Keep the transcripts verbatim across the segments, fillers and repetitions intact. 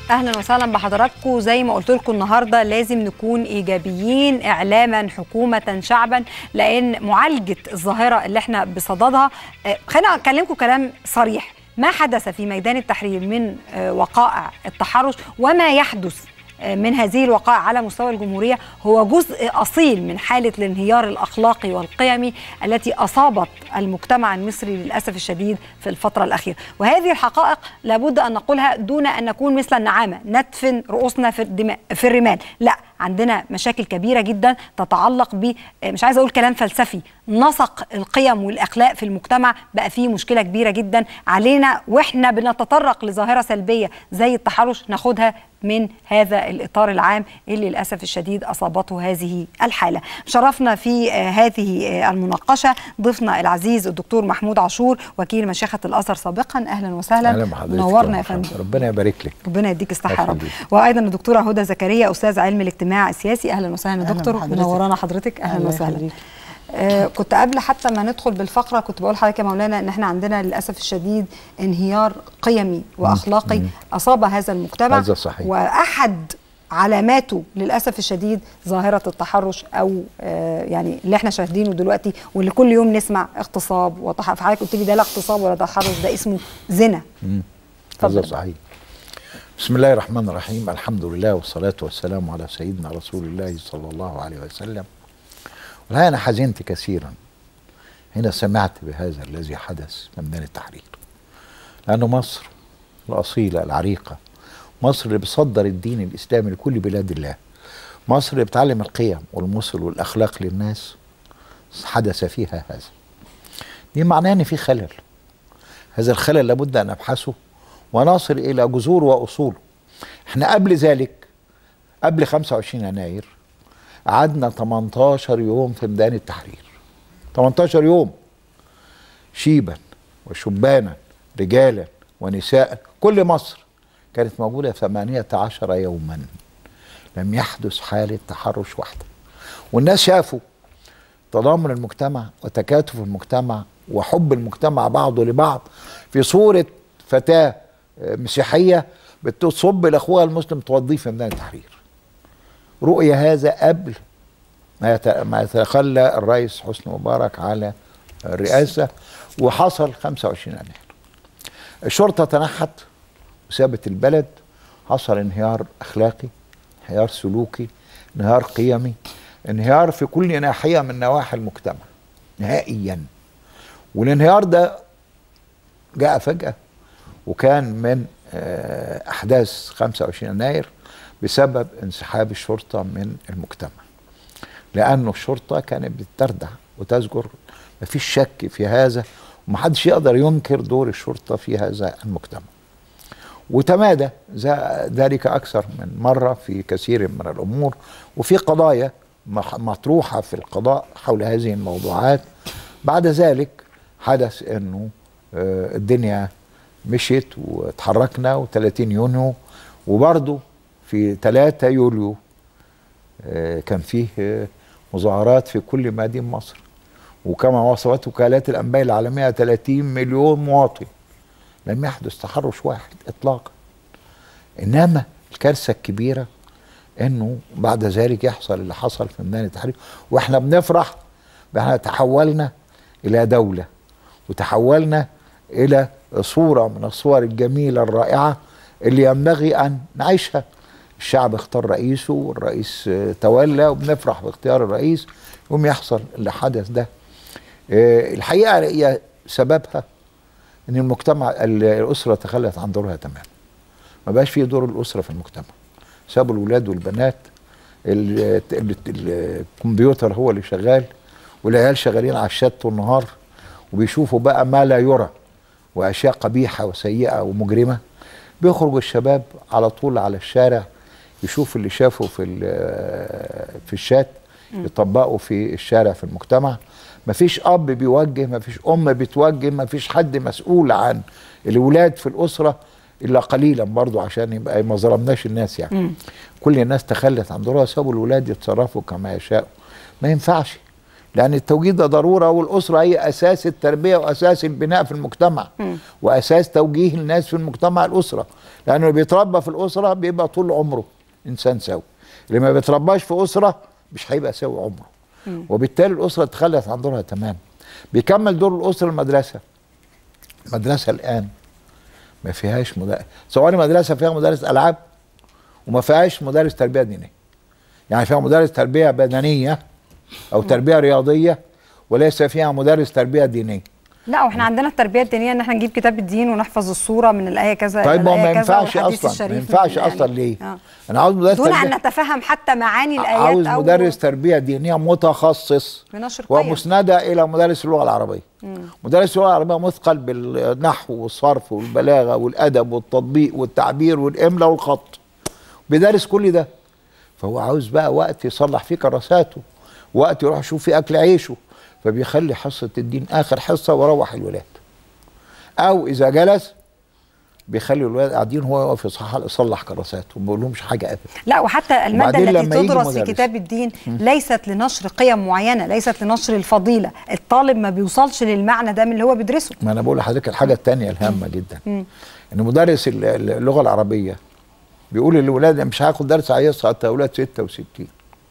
اهلا وسهلا بحضراتكم. زي ما قلت لكم النهارده لازم نكون ايجابيين اعلاما حكومه شعبا، لان معالجه الظاهره اللي احنا بصددها، خلينا اكلمكم كلام صريح. ما حدث في ميدان التحرير من وقائع التحرش وما يحدث من هذه الوقائع على مستوى الجمهورية هو جزء أصيل من حالة الانهيار الأخلاقي والقيمي التي أصابت المجتمع المصري للأسف الشديد في الفترة الأخيرة. وهذه الحقائق لابد أن نقولها دون أن نكون مثل النعامة ندفن رؤوسنا في الدماء في الرمال. لا، عندنا مشاكل كبيرة جدا تتعلق ب، مش عايزة أقول كلام فلسفي، نسق القيم والأخلاق في المجتمع بقى فيه مشكلة كبيرة جدا علينا، وإحنا بنتطرق لظاهرة سلبية زي التحرش ناخدها من هذا الإطار العام اللي للأسف الشديد أصابته هذه الحالة. شرفنا في هذه المناقشة ضيفنا العزيز الدكتور محمود عاشور، وكيل مشيخة الأزهر سابقا. أهلا وسهلا. أهلا بحضرتك. نورنا يا فندم. ربنا يبارك لك. ربنا يديك الصحة يا رب. وأيضا الدكتورة هدى زكريا أستاذ علم الاجتماع السياسي. أهلا وسهلا يا دكتور. منورانا حضرتك. أهلا, أهلا وسهلا. آه كنت قبل حتى ما ندخل بالفقره كنت بقول لحضرتك يا مولانا ان احنا عندنا للاسف الشديد انهيار قيمي واخلاقي اصاب هذا المجتمع. هذا صحيح. واحد علاماته للاسف الشديد ظاهره التحرش، او آه يعني اللي احنا شاهدينه دلوقتي واللي كل يوم نسمع اغتصاب وتحرش. حضرتك قلت لي ده لا اغتصاب ولا تحرش، ده اسمه زنا. هذا صحيح. بسم الله الرحمن الرحيم، الحمد لله والصلاه والسلام على سيدنا رسول الله صلى الله عليه وسلم. والحقيقة أنا حزنت كثيرا حين سمعت بهذا الذي حدث في ميدان التحرير، لأنه مصر الأصيلة العريقة، مصر اللي بتصدر الدين الإسلامي لكل بلاد الله، مصر اللي بتعلم القيم والمثل والأخلاق للناس، حدث فيها هذا. دي معناه أن في خلل. هذا الخلل لابد أن نبحثه ونصل إلى جذور وأصوله. احنا قبل ذلك، قبل خمسة وعشرين يناير قعدنا تمنتاشر يوم في ميدان التحرير، تمنتاشر يوم، شيبا وشبانا رجالا ونساء، كل مصر كانت موجودة ثمانية عشر يوما، لم يحدث حالة تحرش واحدة. والناس شافوا تضامن المجتمع وتكاتف المجتمع وحب المجتمع بعضه لبعض في صورة فتاة مسيحية بتصب لأخوها المسلم توضيه في ميدان التحرير. رؤية هذا قبل ما يتخلى الرئيس حسني مبارك على الرئاسة، وحصل خمسة وعشرين يناير. الشرطة تنحت وسابت البلد، حصل انهيار أخلاقي، انهيار سلوكي، انهيار قيمي، انهيار في كل ناحية من نواحي المجتمع نهائيا. والانهيار ده جاء فجأة، وكان من أحداث خمسة وعشرين يناير بسبب انسحاب الشرطة من المجتمع، لأنه الشرطة كانت بتردع وتزجر، مفيش شك في هذا، ومحدش يقدر ينكر دور الشرطة في هذا المجتمع. وتمادى ذلك أكثر من مرة في كثير من الأمور، وفي قضايا مطروحة في القضاء حول هذه الموضوعات. بعد ذلك حدث أنه الدنيا مشيت وتحركنا، وثلاثين يونيو، وبرضه في ثلاثة يوليو كان فيه مظاهرات في كل مدن مصر، وكما وصفت وكالات الأنباء العالمية ثلاثين مليون مواطن. لم يحدث تحرش واحد إطلاقا. إنما الكارثة الكبيرة إنه بعد ذلك يحصل اللي حصل في ميدان التحرير، وإحنا بنفرح بأننا تحولنا إلى دولة، وتحولنا إلى صورة من الصور الجميلة الرائعة اللي ينبغي أن نعيشها. الشعب اختار رئيسه والرئيس تولى، وبنفرح باختيار الرئيس، يقوم يحصل اللي حدث ده. الحقيقة هي سببها ان المجتمع، الأسرة تخلت عن دورها تماما. ما بقاش فيه دور الأسرة في المجتمع، سابوا الولاد والبنات، الكمبيوتر هو اللي شغال، والعيال شغالين على الشات طول النهار، وبيشوفوا بقى ما لا يرى وأشياء قبيحة وسيئة ومجرمة. بيخرج الشباب على طول على الشارع، يشوف اللي شافه في في الشات يطبقه في الشارع في المجتمع. مفيش أب بيوجه، مفيش أم بتوجه، مفيش حد مسؤول عن الولاد في الأسرة إلا قليلا، برضو عشان يبقى ما ظلمناش الناس يعني. م. كل الناس تخلت عن دورها، سابوا الولاد يتصرفوا كما يشاءوا. ما ينفعش، لأن التوجيه ده ضرورة، والأسرة هي أساس التربية وأساس البناء في المجتمع، م. وأساس توجيه الناس في المجتمع الأسرة. لانه اللي بيتربى في الاسره بيبقى طول عمره انسان سوي، اللي ما بيترباش في اسره مش هيبقى سوي عمره. م. وبالتالي الاسره تخلت عن دورها تمام. بيكمل دور الاسره المدرسه. المدرسه الان ما فيهاش مدرس، سواء مدرسه فيها مدرس العاب وما فيهاش مدرس تربيه دينيه. يعني فيها مدرس تربيه بدنيه او تربيه رياضيه وليس فيها مدرس تربيه دينيه. لا واحنا عندنا التربيه الدينيه ان احنا نجيب كتاب الدين ونحفظ الصوره من الايه كذا. طيب ما ما ينفعش اصلا، ما ينفعش اصلا ليه؟ آه. انا عاوز مدرس دون ان نتفهم حتى معاني الايات. عاوز مدرس تربيه دينيه متخصص ومسنده الى مدرس اللغه العربيه. مم. مدرس اللغه العربيه مثقل بالنحو والصرف والبلاغه والادب والتطبيق والتعبير والاملاء والخط. بيدرس كل ده. فهو عاوز بقى وقت يصلح فيه كراساته، وقت يروح يشوف فيه اكل عيشه، فبيخلي حصه الدين اخر حصه ويروح الولاد. او اذا جلس بيخلي الولاد قاعدين هو واقف يصلح كراساته وما بيقولهمش حاجه ابدا. لا وحتى الماده التي تدرس في كتاب الدين م. ليست لنشر قيم معينه، ليست لنشر الفضيله، الطالب ما بيوصلش للمعنى ده من اللي هو بيدرسه. ما انا بقول لحضرتك الحاجه الثانيه الهامه جدا م. ان مدرس اللغه العربيه بيقول للولاد مش هاخد درس هيصحى حتى اولاد ستة وستين.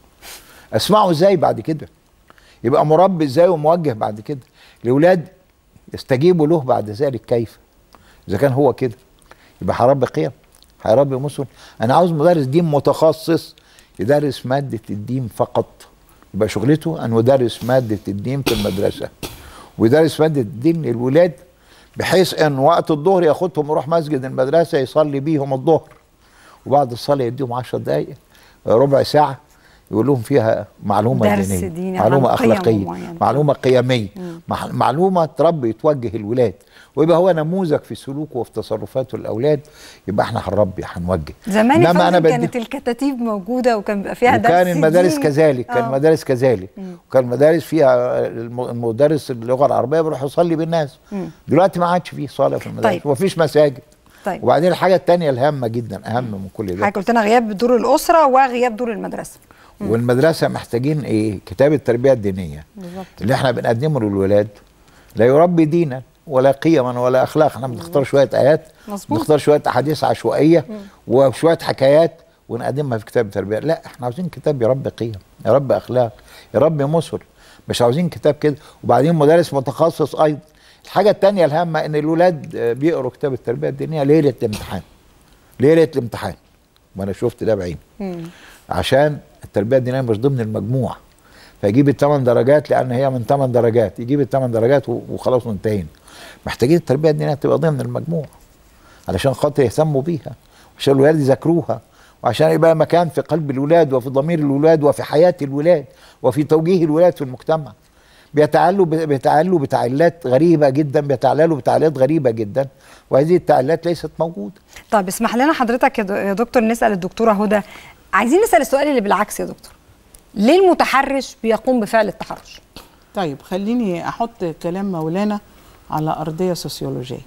اسمعوا ازاي بعد كده؟ يبقى مربي ازاي وموجه بعد كده؟ الاولاد يستجيبوا له بعد ذلك كيف؟ اذا كان هو كده يبقى هيربي قيم، هيربي مسلم. انا عاوز مدرس دين متخصص يدرس ماده الدين فقط، يبقى شغلته ان يدرس ماده الدين في المدرسه ويدرس ماده الدين للولاد، بحيث ان وقت الظهر ياخدهم يروح مسجد المدرسه يصلي بيهم الظهر، وبعد الصلاه يديهم عشر دقائق ربع ساعه يقول لهم فيها معلومه دينيه، ديني معلومه اخلاقيه، معلومه قيميه، معلومه تربي توجه الولاد، ويبقى هو نموذج في سلوكه وفي تصرفاته الاولاد. يبقى احنا هنربي هنوجه. زمان أنا كانت الكتاتيب موجوده وكان بيبقى فيها درس، وكان المدارس كذلك، كان المدارس كذلك، وكان المدارس فيها المدرس اللغه العربيه بيروح يصلي بالناس. مم. دلوقتي ما عادش فيه صلاه في المدارس. طيب. ومفيش مساجد. طيب. وبعدين الحاجه الثانيه الهامه جدا اهم من كل ده، حضرتك قلت لنا غياب دور الاسره وغياب دور المدرسه. مم. والمدرسه محتاجين ايه؟ كتاب التربيه الدينيه بالظبط اللي احنا بنقدمه للولاد لا يربي دينا ولا قيما ولا اخلاق. احنا بنختار شويه ايات، بنختار شويه احاديث عشوائيه مم. وشويه حكايات ونقدمها في كتاب التربيه. لا احنا عاوزين كتاب يربي قيم، يربي اخلاق، يربي مثل، مش عاوزين كتاب كده. وبعدين مدرس متخصص ايضا. الحاجه الثانيه الهامه ان الولاد بيقروا كتاب التربيه الدينيه ليله الامتحان. ليله الامتحان وانا شفت ده بعيني. عشان التربيه الدينيه مش ضمن المجموع، فيجيب الثمان درجات لان هي من ثمان درجات، يجيب الثمان درجات وخلاص وانتهينا. محتاجين التربيه الدينيه تبقى ضمن المجموع علشان خاطر يهتموا بيها، وعشان الولاد يذاكروها، وعشان يبقى مكان في قلب الولاد وفي ضمير الولاد وفي حياه الولاد وفي توجيه الولاد في المجتمع. بيتعلوا بيتعلوا بتعليلات غريبه جدا، بيتعللوا بتعليلات غريبه جدا، وهذه التعليلات ليست موجوده. طب اسمح لنا حضرتك يا دكتور نسال الدكتوره هدى، عايزين نسال السؤال اللي بالعكس يا دكتور. ليه المتحرش بيقوم بفعل التحرش؟ طيب خليني احط كلام مولانا على ارضيه سوسيولوجيه.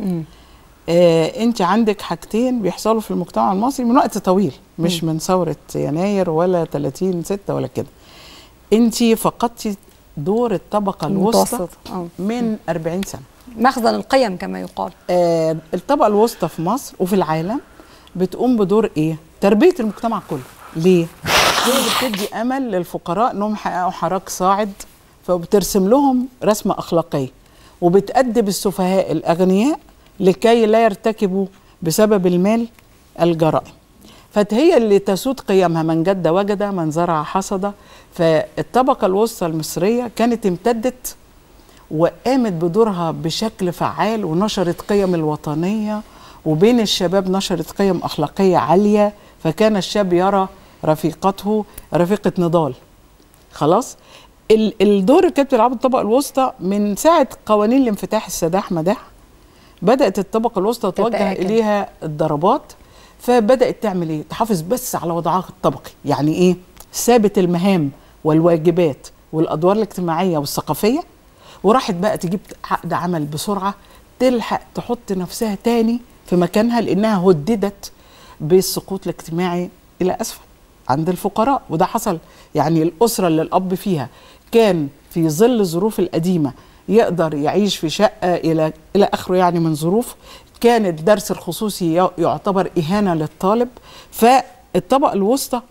آه انت عندك حاجتين بيحصلوا في المجتمع المصري من وقت طويل، مش مم. من ثوره يناير ولا ثلاثين ستة ولا كده. انت فقدتي دور الطبقه الوسطى من أربعين سنة، مخزن القيم كما يقال. آه الطبقه الوسطى في مصر وفي العالم بتقوم بدور ايه؟ تربيه المجتمع كله. ليه؟ هي بتدي امل للفقراء انهم يحققوا حراك صاعد، فبترسم لهم رسمه اخلاقيه، وبتأدب السفهاء الاغنياء لكي لا يرتكبوا بسبب المال الجرائم. فهي اللي تسود قيمها، من جد وجد، من زرع حصد. فالطبقه الوسطى المصريه كانت امتدت وقامت بدورها بشكل فعال، ونشرت قيم الوطنيه، وبين الشباب نشرت قيم اخلاقيه عاليه، فكان الشاب يرى رفيقته رفيقه نضال. خلاص الدور اللي كانت بتلعبه الطبقه الوسطى من ساعه قوانين الانفتاح السداح مداح، بدات الطبقه الوسطى توجه اليها الضربات. فبدات تعمل ايه؟ تحافظ بس على وضعها الطبقي. يعني ايه؟ ثابت المهام والواجبات والادوار الاجتماعيه والثقافيه، وراحت بقى تجيب عقد عمل بسرعه تلحق تحط نفسها تاني في مكانها، لانها هددت بالسقوط الاجتماعي الى اسفل عند الفقراء. وده حصل. يعني الاسره اللي الاب فيها كان في ظل الظروف القديمه يقدر يعيش في شقه الى الى اخره، يعني من ظروف، كان الدرس الخصوصي يعتبر إهانة للطالب. فالطبقة الوسطى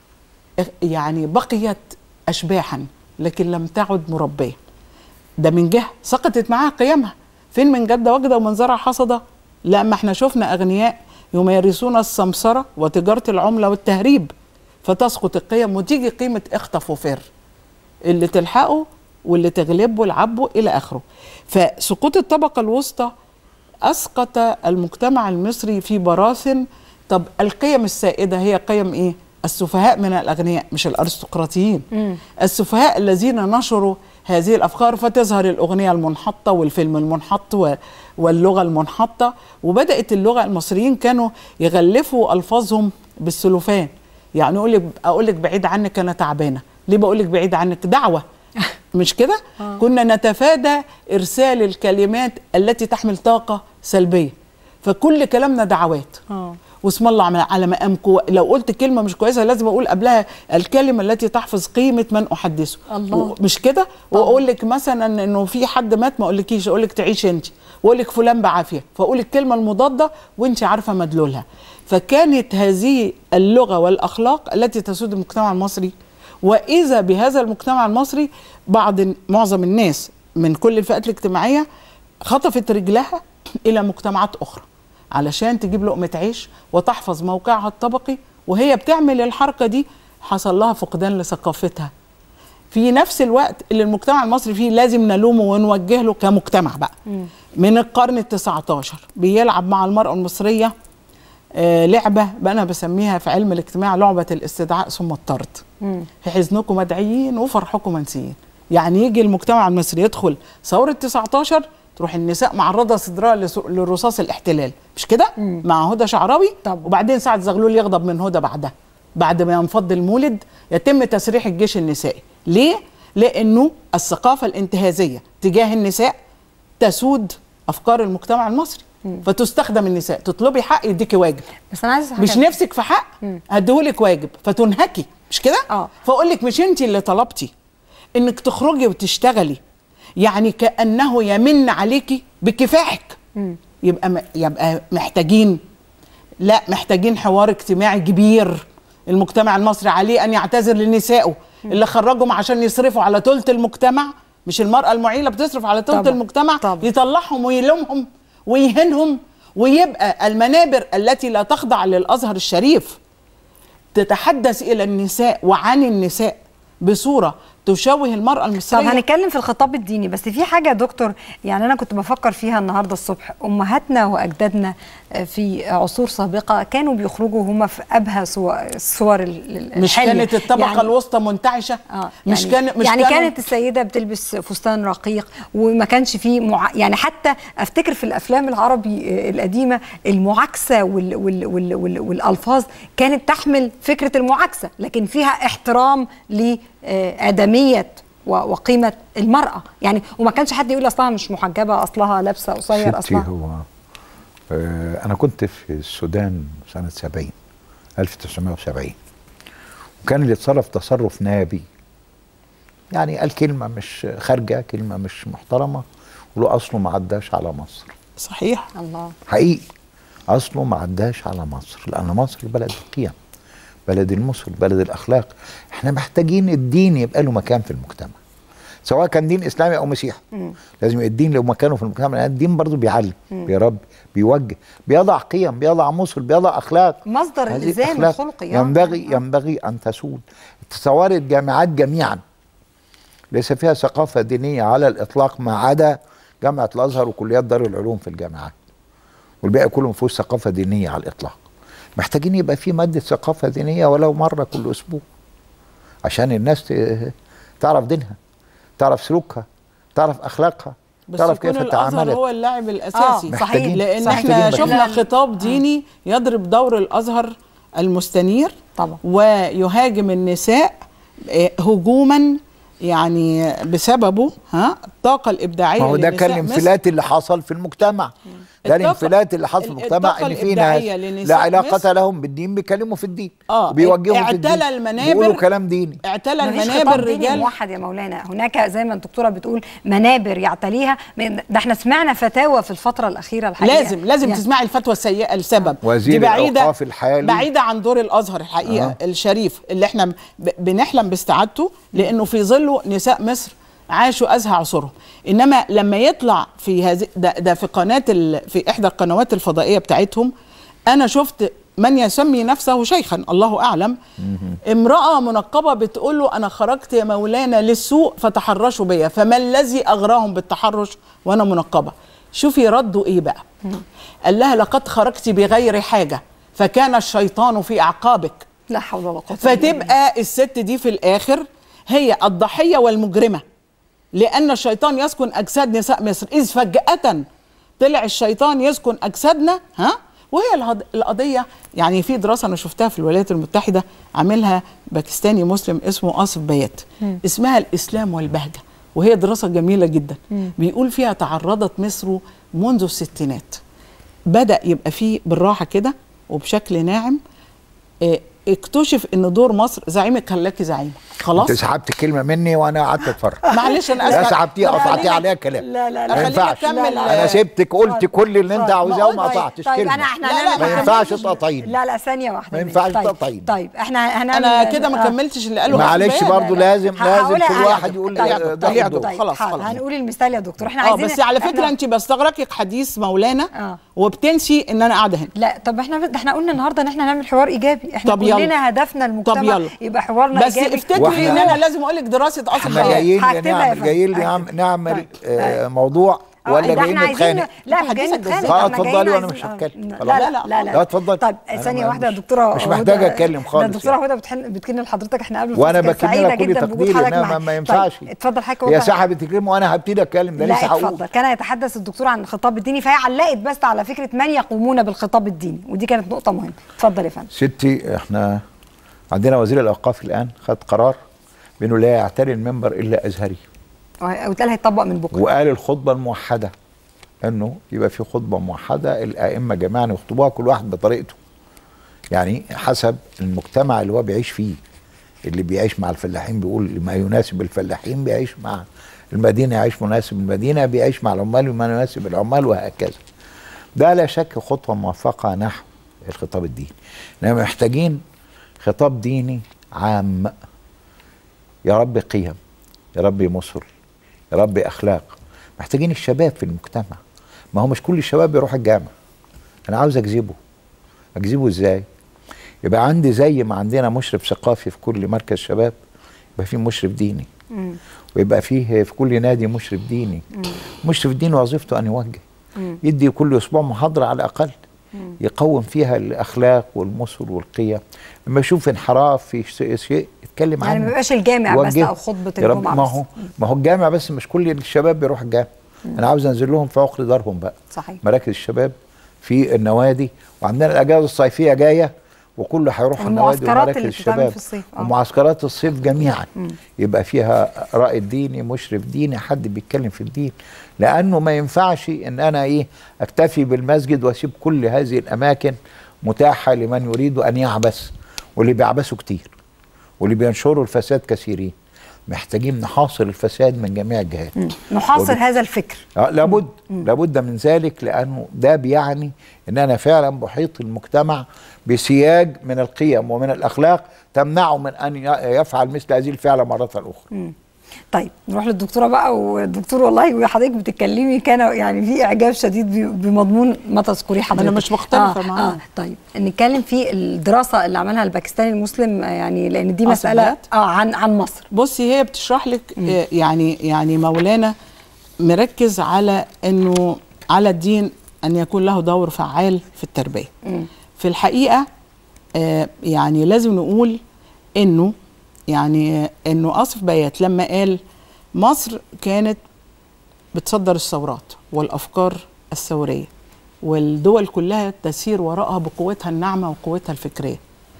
يعني بقيت أشباحا لكن لم تعد مربية. ده من جهة سقطت معاها قيمها. فين من جد وجدة ومن زرع حصده؟ لا، ما احنا شفنا أغنياء يمارسون السمسرة وتجارة العملة والتهريب فتسقط القيم وتيجي قيمة اخطف وفر، اللي تلحقه واللي تغلبه العبه إلى آخره. فسقوط الطبقة الوسطى أسقط المجتمع المصري في براثن. طب القيم السائدة هي قيم إيه؟ السفهاء من الأغنياء مش الأرستقراطيين. مم. السفهاء الذين نشروا هذه الأفكار، فتظهر الأغنية المنحطة والفيلم المنحط واللغة المنحطة. وبدأت اللغة المصريين كانوا يغلفوا ألفاظهم بالسلوفان. يعني أقول لك أقول لك بعيد عنك أنا تعبانة، ليه بقول لك بعيد عنك؟ دعوة مش كده؟ آه. كنا نتفادى إرسال الكلمات التي تحمل طاقة سلبية، فكل كلامنا دعوات. آه. واسم الله على مقامكم. لو قلت كلمه مش كويسه لازم اقول قبلها الكلمه التي تحفظ قيمه من احدثه. الله. مش كده؟ واقول لك مثلا انه في حد مات ما اقولكيش، اقول لك تعيش انت، واقول لك فلان بعافيه، فاقول الكلمه المضاده وانت عارفه مدلولها. فكانت هذه اللغه والاخلاق التي تسود المجتمع المصري. واذا بهذا المجتمع المصري بعض معظم الناس من كل الفئات الاجتماعيه خطفت رجلها الى مجتمعات اخرى علشان تجيب لقمة عيش وتحفظ موقعها الطبقي، وهي بتعمل الحركة دي حصل لها فقدان لثقافتها. في نفس الوقت اللي المجتمع المصري فيه لازم نلومه ونوجه له كمجتمع بقى. م. من القرن التسعتاشر بيلعب مع المرأة المصرية آه لعبة بقى أنا بسميها في علم الاجتماع لعبة الاستدعاء ثم الطرد. م. في حزنكم مدعيين وفرحكم منسيين. يعني يجي المجتمع المصري يدخل ثورة تسعتاشر تروح النساء معرضه صدرها لرصاص الاحتلال، مش كده؟ مع هدى شعراوي. طب. وبعدين سعد زغلول يغضب من هدى بعدها، بعد ما ينفض المولد يتم تسريح الجيش النسائي. ليه؟ لانه الثقافه الانتهازيه تجاه النساء تسود افكار المجتمع المصري. مم. فتستخدم النساء، تطلبي حق يديكي واجب. بس انا عايزه مش نفسك في حق هديهولك واجب فتنهكي، مش كده؟ اه فاقول لك مش انت اللي طلبتي انك تخرجي وتشتغلي، يعني كأنه يمن عليكي بكفاحك. مم. يبقى يبقى محتاجين لا محتاجين حوار اجتماعي كبير. المجتمع المصري عليه ان يعتذر لنسائه اللي خرجهم عشان يصرفوا على ثلث المجتمع، مش المرأة المعيلة بتصرف على ثلث المجتمع. طبعا. يطلعهم ويلومهم ويهنهم، ويبقى المنابر التي لا تخضع للأزهر الشريف تتحدث إلى النساء وعن النساء بصورة تشوه المرأة المصرية. طب هنتكلم في الخطاب الديني، بس في حاجة يا دكتور يعني أنا كنت بفكر فيها النهاردة الصبح. أمهاتنا وأجدادنا في عصور سابقة كانوا بيخرجوا هما في أبهى صور الحلية. مش كانت الطبقة يعني الوسطى منتعشة؟ آه مش يعني كان مش يعني كانوا كانت السيدة بتلبس فستان رقيق وما كانش فيه مع يعني حتى أفتكر في الأفلام العربي القديمة المعاكسة وال وال وال وال والألفاظ كانت تحمل فكرة المعاكسة لكن فيها احترام ل آدمية وقيمة المرأة يعني. وما كانش حد يقول أصلها مش محجبة، أصلها لابسة قصير، أصلها هو آه أنا كنت في السودان سنة سبعين ألف وتسعمائة وسبعين، وكان اللي اتصرف تصرف نابي، يعني قال كلمة مش خارجة، كلمة مش محترمة، ولو أصله ما عداش على مصر. صحيح. الله حقيقي أصله ما عداش على مصر، لأن مصر بلد القيم، بلد المثل، بلد الأخلاق. احنا محتاجين الدين يبقى له مكان في المجتمع، سواء كان دين إسلامي أو مسيحي. مم. لازم يبقى الدين له مكانه في المجتمع، لأن الدين برضه بيعلم، بيربي، بيوجه، بيضع قيم، بيضع مثل، بيضع أخلاق، مصدر الإلزام الخلقي. ينبغي ينبغي أن تسود. تصوري الجامعات جميعا ليس فيها ثقافة دينية على الإطلاق ما عدا جامعة الأزهر وكليات دار العلوم في الجامعات، والباقي كله ما فيهوش ثقافة دينية على الإطلاق. محتاجين يبقى في مادة ثقافة دينية ولو مرة كل أسبوع عشان الناس تعرف دينها، تعرف سلوكها، تعرف أخلاقها، تعرف كيف تعاملت. الأزهر هو اللاعب الأساسي. آه صحيح. لأن صحيح. احنا شفنا خطاب ديني يضرب دور الأزهر المستنير طبعا، ويهاجم النساء هجوما يعني بسببه ها الطاقة الإبداعية. ما هو ده كان الانفلات اللي حصل في المجتمع. ده الانفلات اللي حصل في المجتمع ان في ناس لا علاقه لهم بالدين بيكلموا في الدين اه وبيوجهوا في الدين، اعتلى المنابر، بيقولوا كلام ديني، اعتلى المنابر رجال موحد يا مولانا. هناك زي ما الدكتوره بتقول منابر يعتليها، ده احنا سمعنا فتاوى في الفتره الاخيره الحقيقه. لازم لازم يعني تسمعي الفتوى السيئه لسبب وزير الاوقاف الحالي بعيده عن دور الازهر الحقيقه آه. الشريف اللي احنا بنحلم باستعادته، لانه في ظله نساء مصر عاشوا ازهى عصورهم. انما لما يطلع في هذه ده, ده في قناه في احدى القنوات الفضائيه بتاعتهم، انا شفت من يسمي نفسه شيخا الله اعلم، امراه منقبه بتقول له انا خرجت يا مولانا للسوق فتحرشوا بيا، فما الذي اغراهم بالتحرش وانا منقبه؟ شوفي ردوا ايه بقى. قال لها لقد خرجت بغير حاجه فكان الشيطان في اعقابك. لا حول ولا قوه. فتبقى الست دي في الاخر هي الضحيه والمجرمه، لأن الشيطان يسكن أجساد نساء مصر، إذ فجأة طلع الشيطان يسكن أجسادنا. ها وهي القضية يعني في دراسة أنا شفتها في الولايات المتحدة عاملها باكستاني مسلم اسمه آصف بيات، م. اسمها الإسلام والبهجة، وهي دراسة جميلة جدا. م. بيقول فيها تعرضت مصر منذ الستينات، بدأ يبقى فيه بالراحة كده وبشكل ناعم، اه اكتشف ان دور مصر زعيمك خلاكي زعيمه خلاص. انت سحبت كلمه مني وانا قعدت اتفرج. معلش انا اسف. لا سحبتيها قطعتيها عليها كلام. لا لا لا ما ينفعش. انا سبتك قلت كل اللي انت عاوزاه وما قطعتش كلمه. طيب انا احنا لا لا ما ينفعش تقاطعيني. لا لا ثانيه واحده ما ينفعش تقاطعيني. طيب احنا هنعمل انا كده ما كملتش اللي قاله. معلش برضه لازم لازم كل واحد يقول طيب خلاص خلاص هنقول المثال يا دكتور. احنا عايزين بس على فكره انت بستغرقك حديث مولانا وبتنسي ان انا قاعده هنا. لا طب احنا احنا قلنا النهارده ان احنا هنعمل حوار ايجابي، احنا كلنا هدفنا المجتمع يبقى حوارنا بس ايجابي. بس افتكري ان انا لازم اقول لك دراسه اصل احنا جايين نعمل جايين نعمل آه موضوع ولا جايين نتخانق؟ لا مش جايين نتخانق. اه اتفضلي وانا مش هتكلم. لا لا لا لا لا اتفضلي. طيب ثانيه واحده يا دكتوره، مش محتاجه اتكلم خالص. الدكتوره هدى بتكلم لحضرتك احنا قبل وانا بكلمها كل تقدير انما ما ينفعش. اتفضل حضرتك. هي سحبت الكلمه وانا هبتدي اتكلم، ده لسه هقول. لا اتفضل. كان يتحدث الدكتور عن الخطاب الديني، فهي علقت بس على فكره من يقومون بالخطاب الديني، ودي كانت نقطه مهمه. اتفضل يا فندم. ستي احنا عندنا وزير الاوقاف الان خد قرار بانه لا يعتري المنبر الا ازهري، واتقال هيطبق من بكره، وقال الخطبه الموحده انه يبقى في خطبه موحده الائمه جميعا يخطبوها كل واحد بطريقته، يعني حسب المجتمع اللي هو بيعيش فيه. اللي بيعيش مع الفلاحين بيقول ما يناسب الفلاحين، بيعيش مع المدينه يعيش مناسب المدينه، بيعيش مع العمال وما يناسب العمال، وهكذا. ده لا شك خطوه موفقه نحو الخطاب الديني. انما محتاجين خطاب ديني عام، يا رب قيم، يا رب مصر، يا رب اخلاق. محتاجين الشباب في المجتمع، ما هو مش كل الشباب بيروح الجامعه. انا عاوز اجذبه. اجذبه ازاي؟ يبقى عندي زي ما عندنا مشرف ثقافي في كل مركز شباب، يبقى فيه مشرف ديني. مم. ويبقى فيه في كل نادي مشرف ديني. مم. مشرف ديني وظيفته ان يوجه، مم. يدي كل اسبوع محاضره على الاقل، مم. يقوم فيها الاخلاق والمثل والقيم. لما يشوف انحراف في شيء يتكلم عنه، يعني ما يبقاش الجامع بس او خطبه الجمعه ما هو ما هو الجامع بس، مش كل الشباب بيروح الجامع. مم. انا عاوز انزل لهم في عقر دارهم بقى. صحيح. مراكز الشباب في النوادي، وعندنا الاجازه الصيفيه جايه وكله هيروح النوادي ومراكز الشباب آه. ومعسكرات الصيف جميعا. مم. يبقى فيها رائد ديني، مشرف ديني، حد بيتكلم في الدين، لانه ما ينفعش ان انا ايه اكتفي بالمسجد واسيب كل هذه الاماكن متاحه لمن يريد ان يعبث، واللي بيعبثوا كتير واللي بينشروا الفساد كثيرين. محتاجين نحاصر الفساد من جميع الجهات. نحاصر وب... هذا الفكر. آه لابد مم. لابد من ذلك، لانه ده بيعني ان انا فعلا بحيط المجتمع بسياج من القيم ومن الاخلاق تمنعه من ان يفعل مثل هذه الفعله مره اخرى. مم. طيب نروح للدكتوره بقى. والدكتور والله وحضرتك بتتكلمي كان يعني في اعجاب شديد بمضمون ما تذكريه حضرتك. انا مش مختلفه آه معاه. آه طيب نتكلم في الدراسه اللي عملها الباكستاني المسلم، يعني لان دي مساله اه عن عن مصر. بصي هي بتشرح لك آه يعني يعني مولانا مركز على انه على الدين ان يكون له دور فعال في التربيه. مم. في الحقيقه آه يعني لازم نقول انه يعني انه آصف بيات لما قال مصر كانت بتصدر الثورات والافكار الثوريه والدول كلها تسير وراءها بقوتها الناعمه وقوتها الفكريه،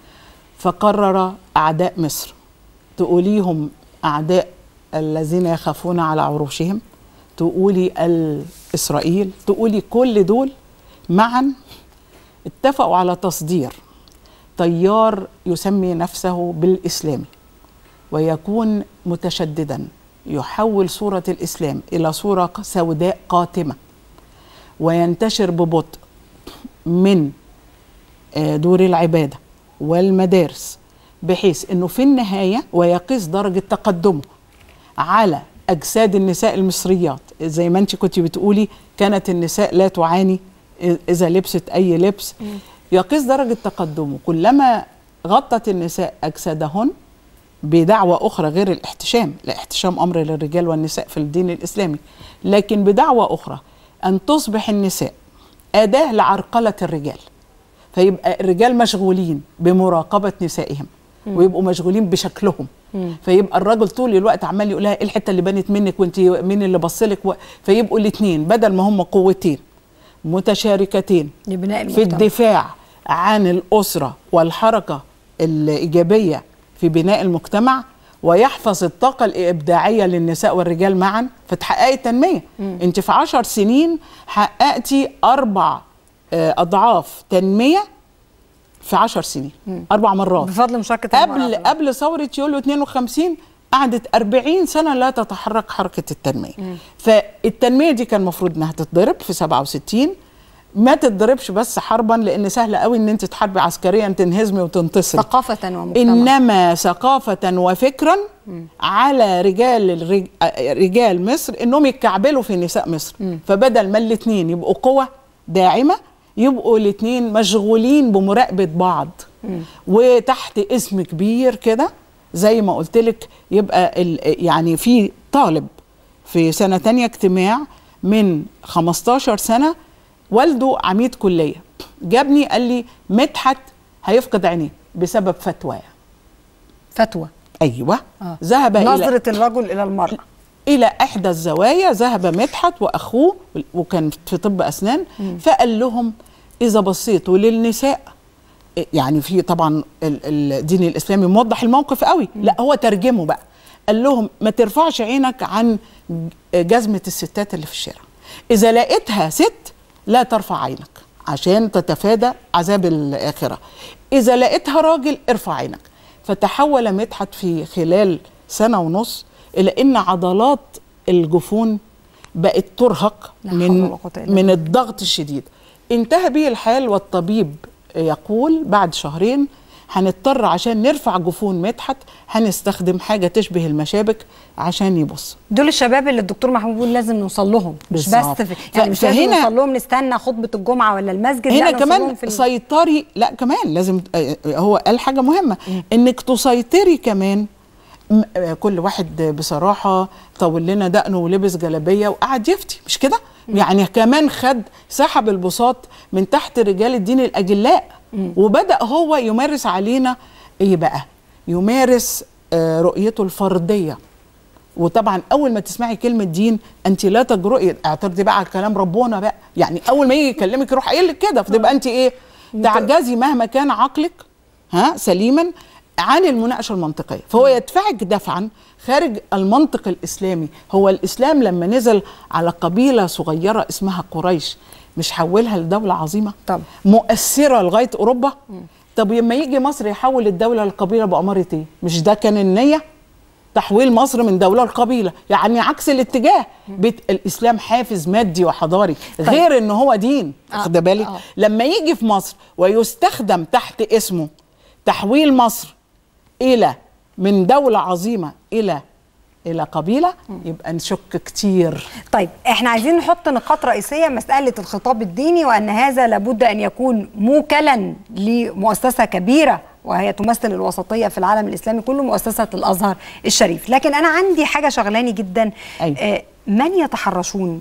فقرر اعداء مصر تقوليهم اعداء الذين يخافون على عروشهم، تقولي الاسرائيل، تقولي كل دول معا اتفقوا على تصدير تيار يسمي نفسه بالإسلامي، ويكون متشددا يحول صورة الإسلام إلى صورة سوداء قاتمة، وينتشر ببطء من دور العبادة والمدارس، بحيث أنه في النهاية ويقيس درجة تقدمه على أجساد النساء المصريات. زي ما أنت كنت بتقولي كانت النساء لا تعاني إذا لبست أي لبس. يقيس درجة تقدمه كلما غطت النساء أجسادهن بدعوة أخرى غير الاحتشام، لا احتشام أمر للرجال والنساء في الدين الإسلامي، لكن بدعوة أخرى أن تصبح النساء أداة لعرقلة الرجال، فيبقى الرجال مشغولين بمراقبة نسائهم ويبقوا مشغولين بشكلهم، فيبقى الراجل طول الوقت عمال يقول لها ايه الحته اللي بانت منك وانت مين اللي بصلك و... فيبقوا الاثنين بدل ما هم قوتين متشاركتين لبناء في الدفاع عن الاسره والحركه الايجابيه في بناء المجتمع، ويحفظ الطاقه الابداعيه للنساء والرجال معا، فتحققي التنميه. مم. انت في عشر سنين حققتي اربع اضعاف تنميه في عشر سنين. مم. اربع مرات بفضل مشاركه قبل المرأة. قبل ثوره يوليو اثنين وخمسين قعدت أربعين سنه لا تتحرك حركه التنميه. مم. فالتنميه دي كان المفروض انها تتضرب في سبعة وستين، ما تتضربش بس حربا، لان سهل قوي ان انت تحاربي عسكريا تنهزمي وتنتصري. ثقافه ومجتمع، انما ثقافه وفكرا. مم. على رجال رجال مصر انهم يتكعبلوا في نساء مصر. مم. فبدل ما الاثنين يبقوا قوه داعمه، يبقوا الاثنين مشغولين بمراقبه بعض. مم. وتحت اسم كبير كده زي ما قلت لك. يبقى يعني في طالب في سنه تانية اجتماع من خمستاشر سنه، والده عميد كليه، جابني قال لي مدحت هيفقد عينيه بسبب فتوى. فتوى؟ ايوه. آه. ذهب نظره إلى الرجل الى المراه الى احدى الزوايا. ذهب مدحت واخوه وكان في طب اسنان. مم. فقال لهم اذا بصيتوا للنساء، يعني في طبعا الدين الاسلامي موضح الموقف قوي. مم. لا هو ترجمه بقى، قال لهم ما ترفعش عينك عن جزمه الستات اللي في الشارع، اذا لقيتها ست لا ترفع عينك عشان تتفادى عذاب الاخره، اذا لقيتها راجل ارفع عينك. فتحول مدحت في خلال سنه ونص الى ان عضلات الجفون بقت ترهق من من الضغط الشديد. انتهى به الحال، والطبيب يقول بعد شهرين هنضطر عشان نرفع جفون مدحت هنستخدم حاجه تشبه المشابك عشان يبص. دول الشباب اللي الدكتور محمود بيقول لازم نوصل لهم، مش بس في يعني مش لازم نوصل لهم نستنى خطبه الجمعه ولا المسجد. هنا كمان في سيطري، لا كمان لازم. هو قال حاجه مهمه، م. انك تسيطري كمان. كل واحد بصراحه طول لنا دقنه ولبس جلابيه وقعد يفتي، مش كده؟ يعني كمان خد سحب البساط من تحت رجال الدين الاجلاء. مم. وبدأ هو يمارس علينا ايه بقى؟ يمارس آه رؤيته الفرديه. وطبعا اول ما تسمعي كلمه دين انت لا تجرؤي، اعترضي بقى على كلام ربنا بقى، يعني اول ما يجي يكلمك يروح قايل لك كده، فتبقى انت ايه؟ تعجزي مهما كان عقلك ها سليما عن المناقشه المنطقيه، فهو يدفعك دفعا خارج المنطق الاسلامي. هو الاسلام لما نزل على قبيله صغيره اسمها قريش مش حولها لدوله عظيمه؟ طب مؤثره لغايه اوروبا. م. طب لما يجي مصر يحول الدوله للقبيله بأمارة ايه؟ مش ده كان النيه؟ تحويل مصر من دوله لقبيله، يعني عكس الاتجاه. بيت الاسلام حافز مادي وحضاري. طيب. غير ان هو دين. واخده آه. بالك؟ آه. لما يجي في مصر ويستخدم تحت اسمه تحويل مصر الى من دوله عظيمه الى الى قبيله، يبقى نشك كتير. طيب احنا عايزين نحط نقاط رئيسيه، مساله الخطاب الديني، وان هذا لابد ان يكون موكلا لمؤسسه كبيره وهي تمثل الوسطيه في العالم الاسلامي كله، مؤسسه الازهر الشريف. لكن انا عندي حاجه شغلاني جدا. أيوة. آه من يتحرشون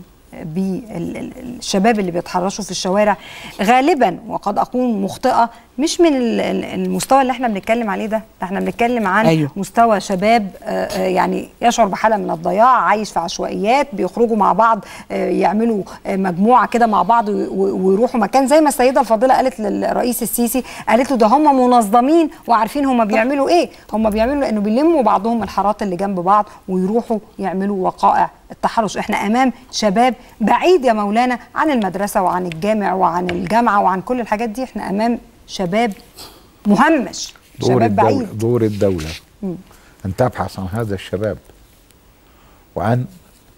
بالشباب اللي بيتحرشوا في الشوارع غالبا، وقد اكون مخطئه، مش من المستوى اللي احنا بنتكلم عليه ده، احنا بنتكلم عن أيوه. مستوى شباب يعني يشعر بحاله من الضياع، عايش في عشوائيات، بيخرجوا مع بعض يعملوا مجموعه كده مع بعض ويروحوا مكان زي ما السيده الفاضله قالت للرئيس السيسي، قالت له ده هم منظمين وعارفين هم بيعملوا ايه، هم بيعملوا انه بيلموا بعضهم الحارات اللي جنب بعض ويروحوا يعملوا وقائع التحرش. احنا امام شباب بعيد يا مولانا عن المدرسه وعن الجامع وعن الجامعه وعن كل الحاجات دي، احنا امام شباب مهمش، دور شباب الدولة بعيد. دور الدولة مم. أن تبحث عن هذا الشباب، وأن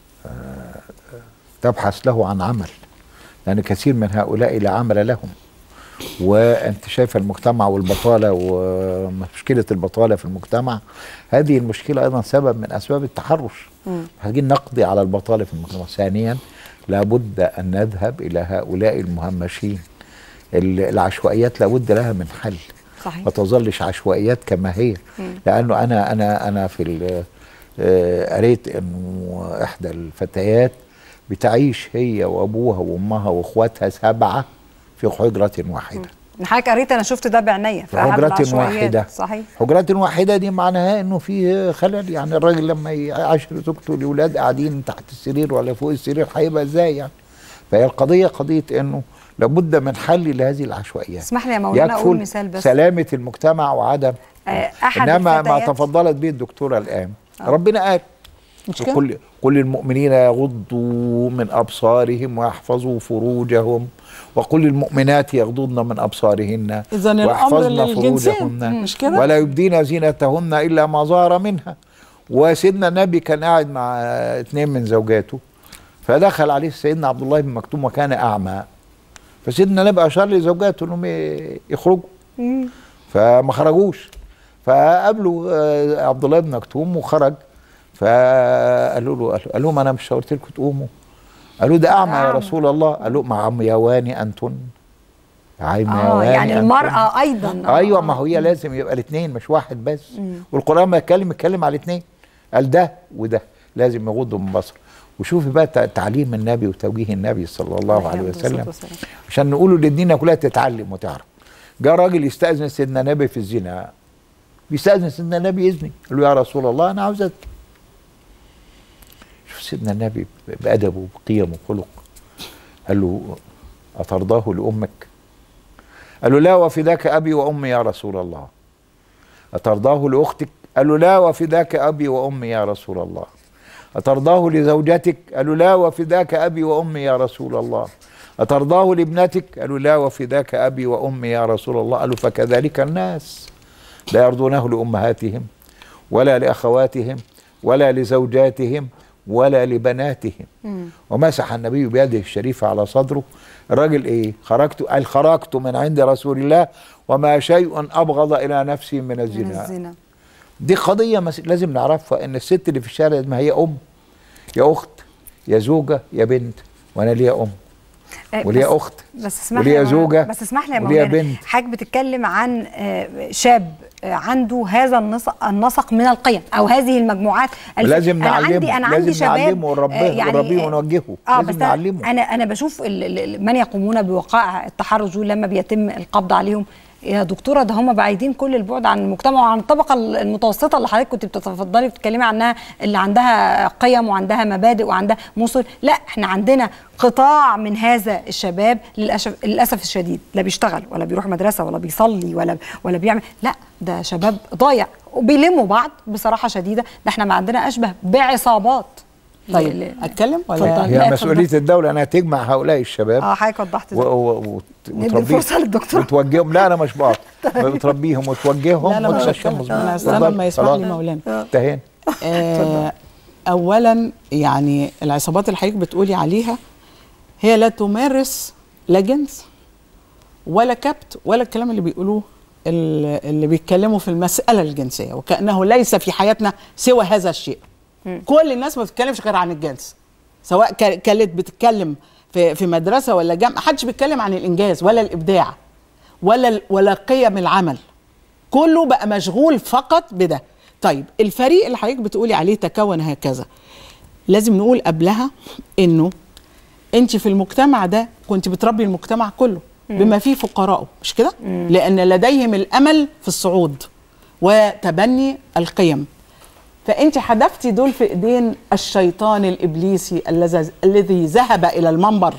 تبحث له عن عمل، لأن كثير من هؤلاء لا عمل لهم. وأنت شايف المجتمع والبطالة ومشكلة البطالة في المجتمع، هذه المشكلة أيضا سبب من أسباب التحرش. محتاجين نقضي على البطالة في المجتمع. ثانيا لابد أن نذهب إلى هؤلاء المهمشين. العشوائيات لابد لها من حل، صحيح. ما تظلش عشوائيات كما هي. مم. لأنه أنا أنا أنا في قريت إنه إحدى الفتيات بتعيش هي وأبوها وأمها وأخواتها سبعة في حجرة واحدة. حضرتك قريت، أنا شفت ده بعينيا في حجرة واحدة. صحيح. حجرة واحدة دي معناها إنه في خلل. يعني الراجل لما يعاشر زوجته الأولاد قاعدين تحت السرير ولا فوق السرير هيبقى إزاي يعني؟ فهي القضية قضية إنه لابد من حل لهذه العشوائيات. اسمح لي يا مولانا اقول مثال بس. سلامة المجتمع وعدم آه أحد إنما الفتيات ما تفضلت به الدكتورة الآن. آه. ربنا قال كل كل المؤمنين يغضوا من أبصارهم ويحفظوا فروجهم، وكل المؤمنات يغضضن من أبصارهن ويحفظن فروجهن ولا يبدين زينتهن إلا ما ظهر منها. وسيدنا النبي كان قاعد مع اثنين من زوجاته، فدخل عليه سيدنا عبد الله بن مكتوم وكان أعمى، فسيدنا النبي أشار لزوجاته انهم يخرجوا، فما خرجوش. فقابلوا عبد الله بن مكتوم وخرج، فقالوا له قال لهم انا مش قلت لكم تقوموا؟ قالوا ده اعمى يا رسول الله. قالوا مع عميوان انتن؟ اه يعني المرأة ايضا. آه ايوه، ما هي لازم يبقى الاثنين مش واحد بس. مم. والقرآن ما يتكلم يتكلم على الاثنين، قال ده وده لازم يغضوا من بصره. وشوفي بقى تعليم النبي وتوجيه النبي صلى الله عليه وسلم عشان نقوله للدنيا كلها تتعلم وتعرف. جاء راجل يستأذن سيدنا النبي في الزنا، بيستأذن سيدنا النبي إذني، قال له يا رسول الله أنا عاوز أذن. شوف سيدنا النبي بأدبه وقيمه وخلقه، قال له أترضاه لأمك؟ قال له لا وفداك أبي وأمي يا رسول الله. أترضاه لأختك؟ قال له لا وفداك أبي وأمي يا رسول الله. أترضاه لزوجتك؟ قالوا لا وفداك أبي وأمي يا رسول الله. أترضاه لابنتك؟ قالوا لا وفداك أبي وأمي يا رسول الله. قالوا فكذلك الناس لا يرضونه لأمهاتهم ولا لأخواتهم ولا لزوجاتهم ولا لبناتهم. مم. ومسح النبي بيده الشريفة على صدره. الراجل إيه؟ خرجت قال خرجت من عند رسول الله وما شيء أبغض إلى نفسي من الزنا. من الزنا. دي قضية لازم نعرفها، ان الست اللي في الشارع ما هي ام، يا اخت يا زوجة يا بنت، وانا ليا ام وليا اخت بس وليا زوجة بس اسمح لي يا مولانا، حضرتك بتتكلم عن شاب عنده هذا النسق النسق من القيم او هذه المجموعات. لازم نعلمه، عندي انا عندي لازم نعلمه ونربيه يعني ونوجهه. اه بس نعلمه. انا انا بشوف من يقومون بوقائع التحرش لما بيتم القبض عليهم يا دكتوره، ده هم بعيدين كل البعد عن المجتمع وعن الطبقه المتوسطه اللي حضرتك كنت بتتفضلي بتتكلمي عنها، اللي عندها قيم وعندها مبادئ وعندها مصر. لا، احنا عندنا قطاع من هذا الشباب للاسف للاسف الشديد لا بيشتغل ولا بيروح مدرسه ولا بيصلي ولا ولا بيعمل، لا ده شباب ضايع وبيلموا بعض بصراحه شديده. ده احنا ما عندنا اشبه بعصابات. طيب اتكلم ولا هي مسؤوليه الدوله انها تجمع هؤلاء الشباب. اه حضرتك وضحت ده ندي فرصه للدكتور وتوجههم. لا انا مش بقى بتربيهم وتوجههم. لا لا مش انا استنى ما يسمح لي مولانا. انتهينا. آه اولا يعني العصابات اللي حضرتك بتقولي عليها هي لا تمارس لا جنس ولا كبت ولا الكلام اللي بيقولوه اللي بيتكلموا في المساله الجنسيه، وكانه ليس في حياتنا سوى هذا الشيء. كل الناس ما بتتكلمش غير عن الجنس، سواء كانت بتتكلم في في مدرسه ولا جامعه. ما حدش بيتكلم عن الانجاز ولا الابداع ولا ولا قيم العمل، كله بقى مشغول فقط بده. طيب الفريق اللي حضرتك بتقولي عليه تكون هكذا، لازم نقول قبلها انه انت في المجتمع ده كنت بتربي المجتمع كله بما فيه فقراءه، مش كده؟ لان لديهم الامل في الصعود وتبني القيم. فانت حدفتي دول في ايدين الشيطان الابليسي الذي ذهب الى المنبر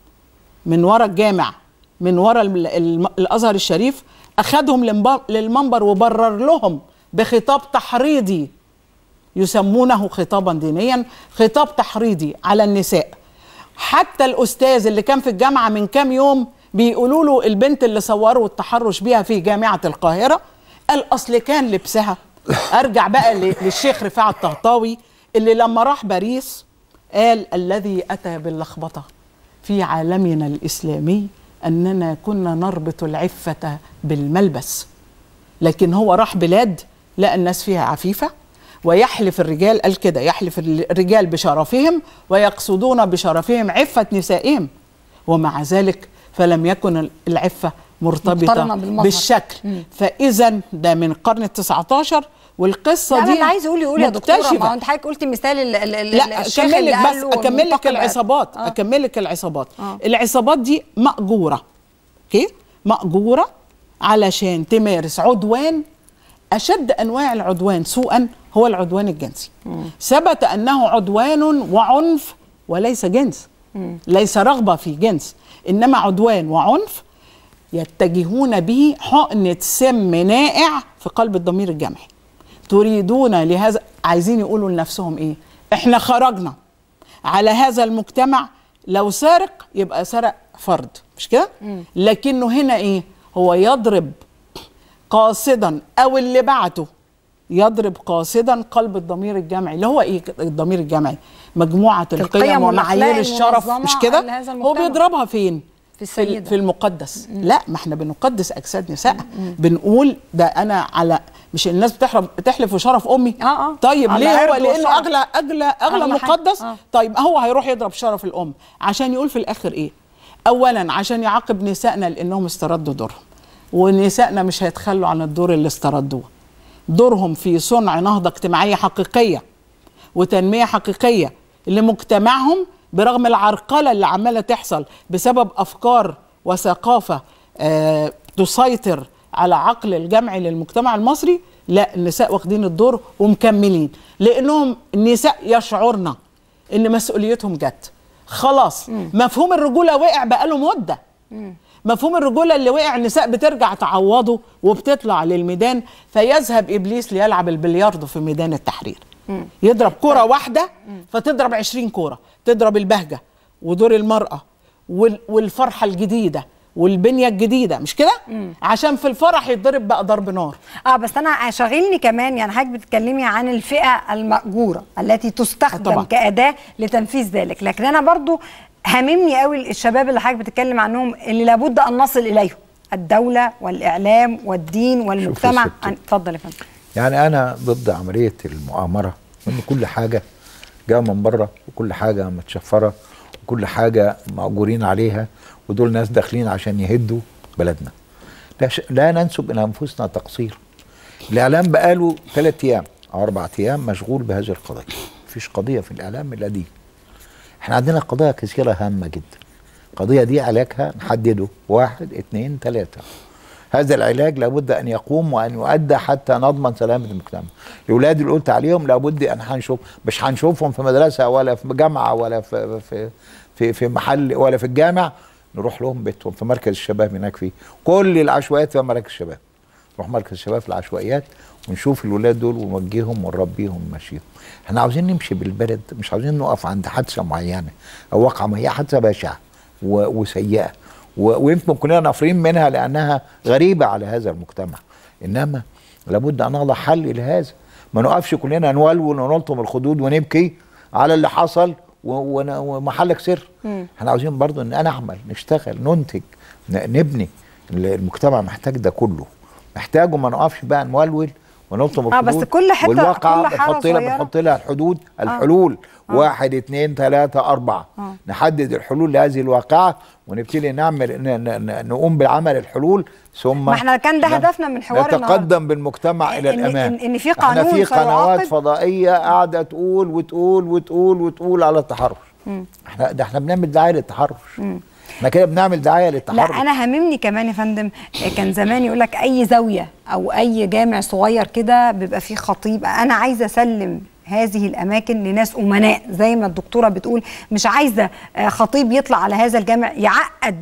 من وراء الجامع، من وراء الازهر الشريف، اخذهم للمنبر وبرر لهم بخطاب تحريضي يسمونه خطابا دينيا، خطاب تحريضي على النساء. حتى الأستاذ اللي كان في الجامعة من كام يوم بيقولوا له البنت اللي صوروا التحرش بيها في جامعة القاهرة قال أصل كان لبسها. أرجع بقى للشيخ رفاعة الطهطاوي اللي لما راح باريس قال الذي أتى باللخبطة في عالمنا الإسلامي أننا كنا نربط العفة بالملبس، لكن هو راح بلاد لقى الناس فيها عفيفة، ويحلف الرجال، قال كده، يحلف الرجال بشرفهم ويقصدون بشرفهم عفة نسائهم، ومع ذلك فلم يكن العفة مرتبطة بالشكل. مم. فإذا ده من القرن التسعة عشر، والقصه دي انا عايز اقول يقول يا دكتوره، ما انت حضرتك قلتي مثال ال ال لا اكمل لك بس اكمل لك العصابات آه. اكمل لك العصابات آه. العصابات دي مأجوره، اوكي، مأجوره علشان تمارس عدوان. اشد انواع العدوان سوءا هو العدوان الجنسي. مم. ثبت انه عدوان وعنف وليس جنس. مم. ليس رغبه في جنس، انما عدوان وعنف يتجهون به حقنه سم نائع في قلب الضمير الجمعي. تريدون لهذا، عايزين يقولوا لنفسهم ايه؟ احنا خرجنا على هذا المجتمع، لو سرق يبقى سرق فرد، مش كده؟ لكنه هنا ايه؟ هو يضرب قاصدا، او اللي بعته يضرب قاصدا قلب الضمير الجمعي، اللي هو ايه الضمير الجمعي؟ مجموعة القيم ومعايير الشرف، مش كده؟ هو بيضربها فين؟ في السيدة، في المقدس. مم. لا، ما احنا بنقدس اجساد نساء. مم. بنقول ده انا على، مش الناس بتحرم بتحلف وشرف امي. اه اه طيب ليه؟ هو لانه اغلى اغلى اغلى مقدس. آه. طيب هو هيروح يضرب شرف الام عشان يقول في الاخر ايه؟ اولا عشان يعاقب نسائنا لانهم استردوا دورهم، ونسائنا مش هيتخلوا عن الدور اللي استردوه. دورهم في صنع نهضه اجتماعيه حقيقيه وتنميه حقيقيه لمجتمعهم، برغم العرقله اللي عماله تحصل بسبب افكار وثقافه آه تسيطر على عقل الجمعي للمجتمع المصري. لا، النساء واخدين الدور ومكملين، لانهم النساء يشعرن ان مسؤوليتهم جت خلاص. مم. مفهوم الرجوله وقع بقاله مده. مم. مفهوم الرجوله اللي وقع النساء بترجع تعوضه وبتطلع للميدان، فيذهب ابليس ليلعب البلياردو في ميدان التحرير. مم. يضرب كرة واحدة فتضرب عشرين كرة، تضرب البهجة ودور المرأة والفرحة الجديدة والبنية الجديدة، مش كده؟ عشان في الفرح يتضرب بقى ضرب نار. اه بس انا شاغلني كمان، يعني حضرتك بتتكلمي عن الفئة المأجورة التي تستخدم طبعا كأداة لتنفيذ ذلك، لكن انا برضو هاممني قوي الشباب اللي حضرتك بتتكلم عنهم، اللي لابد ان نصل اليهم، الدولة والاعلام والدين والمجتمع. اتفضل يا فندم. يعني أنا ضد عملية المؤامرة، إن كل حاجة جاية من بره، وكل حاجة متشفرة، وكل حاجة مأجورين عليها، ودول ناس داخلين عشان يهدوا بلدنا. لا, ش... لا ننسب إلى أنفسنا تقصير. الإعلام بقاله ثلاث أيام أو أربع أيام مشغول بهذه القضية. مفيش قضية في الإعلام إلا دي. إحنا عندنا قضايا كثيرة هامة جدا. القضية دي علاجها نحدده واحد اتنين تلاتة. هذا العلاج لابد ان يقوم وان يؤدى حتى نضمن سلامه المجتمع. الاولاد اللي قلت عليهم لابد ان هنشوف، مش هنشوفهم في مدرسه ولا في جامعه ولا في في في, في محل ولا في الجامع، نروح لهم بيتهم في مركز الشباب هناك. فيه كل العشوائيات في مركز الشباب، نروح مركز الشباب في العشوائيات ونشوف الولاد دول ونوجههم ونربيهم ونمشيهم. احنا عاوزين نمشي بالبلد، مش عاوزين نقف عند حادثه معينه او واقعه، ما هي حادثه بشعه وسيئه ويمكن كلنا نافرين منها لانها غريبه على هذا المجتمع، انما لابد ان نضع حل لهذا. ما نقفش كلنا نولول ونلطم الخدود ونبكي على اللي حصل ومحلك سر. احنا عاوزين برضو ان نعمل، نشتغل، ننتج، نبني. المجتمع محتاج ده كله، محتاجه. ما نقفش بقى نولول ونلطم الخدود. اه بس كل حته والواقع بنحط لها بنحط لها الحدود، الحلول. آه. واحد اتنين تلاته اربعه. آه. نحدد الحلول لهذه الواقعه ونبتدي نعمل نقوم بعمل الحلول، ثم ما احنا كان ده هدفنا من حوار النهارده، نتقدم بالمجتمع الى الامام. ان, إن في قانون، احنا في قنوات فضائيه قاعده تقول وتقول وتقول وتقول على التحرش. مم. احنا ده احنا بنعمل دعايه للتحرش. مم. احنا كده بنعمل دعايه للتحرش. لا انا هاممني كمان يا فندم، كان زمان يقول لك اي زاويه او اي جامع صغير كده بيبقى فيه خطيب. انا عايزه اسلم هذه الاماكن لناس امناء زي ما الدكتوره بتقول، مش عايزه خطيب يطلع على هذا الجامع يعقد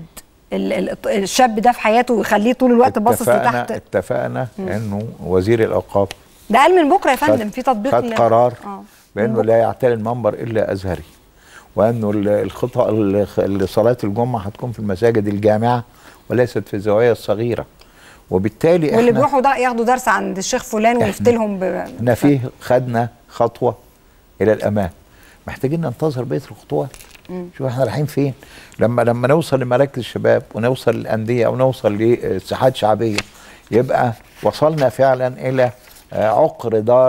الشاب ده في حياته ويخليه طول الوقت باصص لتحت. اتفقنا انه وزير الاوقاف ده قال من بكره يا فندم في تطبيق خد قرار آه. بانه لا يعتلي المنبر الا ازهري، وانه الخطأ لصلاه الجمعه هتكون في المساجد الجامعه وليست في الزوايا الصغيره. وبالتالي واللي احنا بيروحوا ده ياخدوا درس عند الشيخ فلان ويفتلهم ب... احنا فيه خدنا خطوه الى الامام، محتاجين ننتظر بقيه الخطوات. شوف احنا رايحين فين. لما لما نوصل لمراكز الشباب ونوصل للانديه او نوصل لاتحاد شعبيه يبقى وصلنا فعلا الى عقر دار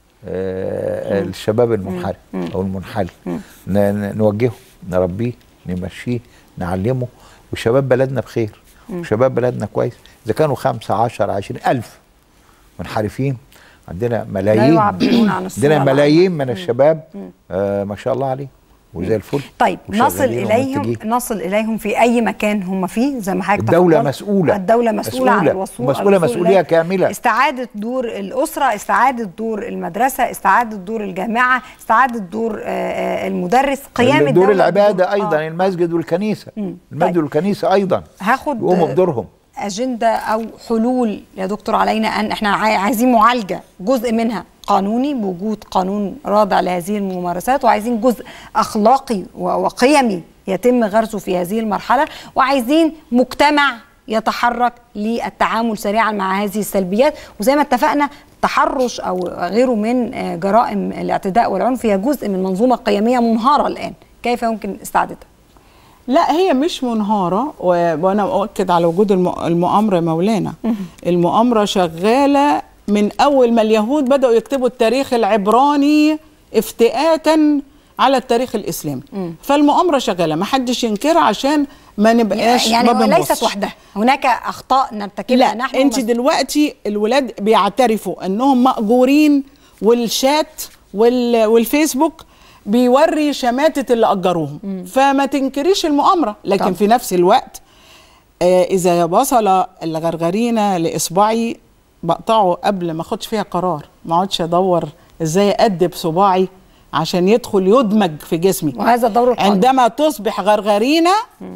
الشباب المنحرف او المنحل. نوجهه، نربيه، نمشيه، نعلمه، وشباب بلدنا بخير وشباب بلدنا كويس. اذا كانوا خمسة عشر عشرين الف منحرفين، عندنا ملايين عندنا ملايين من الشباب آه ما شاء الله عليه وزي الفل. طيب نصل اليهم نصل اليهم في اي مكان هم فيه زي ما حضرتك الدوله مسؤوله الدوله مسؤوله عن الوصول مسؤوله مسؤوليه كامله. استعاده دور الاسره، استعاده دور المدرسه، استعاده دور الجامعه، استعاده دور المدرس، قيام الدوله دور العباده ايضا آه. المسجد والكنيسه مم. المسجد طيب. والكنيسه ايضا هاخد يقوموا بدورهم. اجنده او حلول يا دكتور علينا ان احنا عايزين معالجه جزء منها قانوني بوجود قانون رادع لهذه الممارسات، وعايزين جزء اخلاقي وقيمي يتم غرسه في هذه المرحله، وعايزين مجتمع يتحرك للتعامل سريعا مع هذه السلبيات. وزي ما اتفقنا التحرش او غيره من جرائم الاعتداء والعنف هي جزء من منظومه قيميه منهاره الان، كيف يمكن استعادتها؟ لا هي مش منهارة، وأنا أؤكد على وجود المؤامرة مولانا. المؤامرة شغالة من أول ما اليهود بدأوا يكتبوا التاريخ العبراني افتئاتا على التاريخ الإسلامي. م. فالمؤامرة شغالة ما حدش ينكرها عشان ما نبقاش يعني ما ليست وحدها، هناك أخطاء نرتكبها نحن. لا أنت دلوقتي الولاد بيعترفوا أنهم مأجورين، والشات والفيسبوك بيوري شماتة اللي أجروهم. مم. فما تنكريش المؤامرة، لكن طب. في نفس الوقت آه إذا وصل الغرغرينة لإصبعي بقطعه قبل ما أخدش فيها قرار، ما اقعدش أدور إزاي أدب صباعي عشان يدخل يدمج في جسمي. وهذا دور القانون. عندما تصبح غرغرينة مم.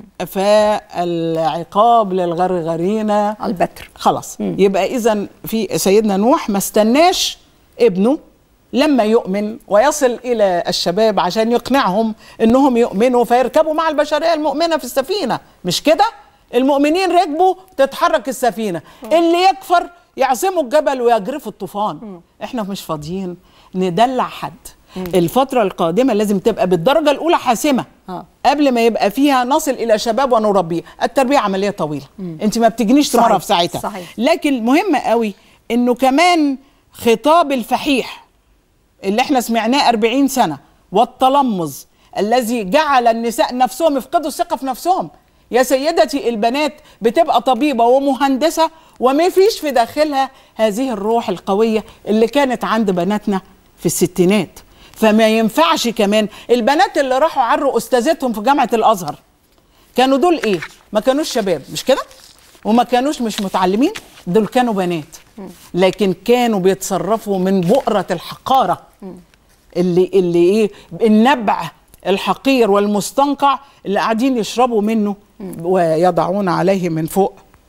فالعقاب للغرغرينة البتر خلاص. مم. يبقى إذن في سيدنا نوح ما استناش ابنه لما يؤمن ويصل إلى الشباب عشان يقنعهم إنهم يؤمنوا فيركبوا مع البشرية المؤمنة في السفينة. مش كده؟ المؤمنين ركبوا تتحرك السفينة. م. اللي يكفر يعصموا الجبل ويجرفوا الطوفان. م. إحنا مش فاضيين ندلع حد. م. الفترة القادمة لازم تبقى بالدرجة الأولى حاسمة. ها. قبل ما يبقى فيها نصل إلى شباب ونربيه. التربية عملية طويلة. م. أنت ما بتجنيش تمرة في ساعتها. صحيح. لكن مهم قوي إنه كمان خطاب الفحيح اللي احنا سمعناه أربعين سنة والتلمذ الذي جعل النساء نفسهم يفقدوا الثقة في نفسهم. يا سيدتي البنات بتبقى طبيبة ومهندسة وما فيش في داخلها هذه الروح القوية اللي كانت عند بناتنا في الستينات. فما ينفعش كمان البنات اللي راحوا عروا أستاذتهم في جامعة الأزهر كانوا دول ايه؟ ما كانوش شباب مش كده؟ وما كانوش مش متعلمين، دول كانوا بنات لكن كانوا بيتصرفوا من بؤرة الحقارة اللي اللي ايه النبع الحقير والمستنقع اللي قاعدين يشربوا منه ويضعون عليه من فوق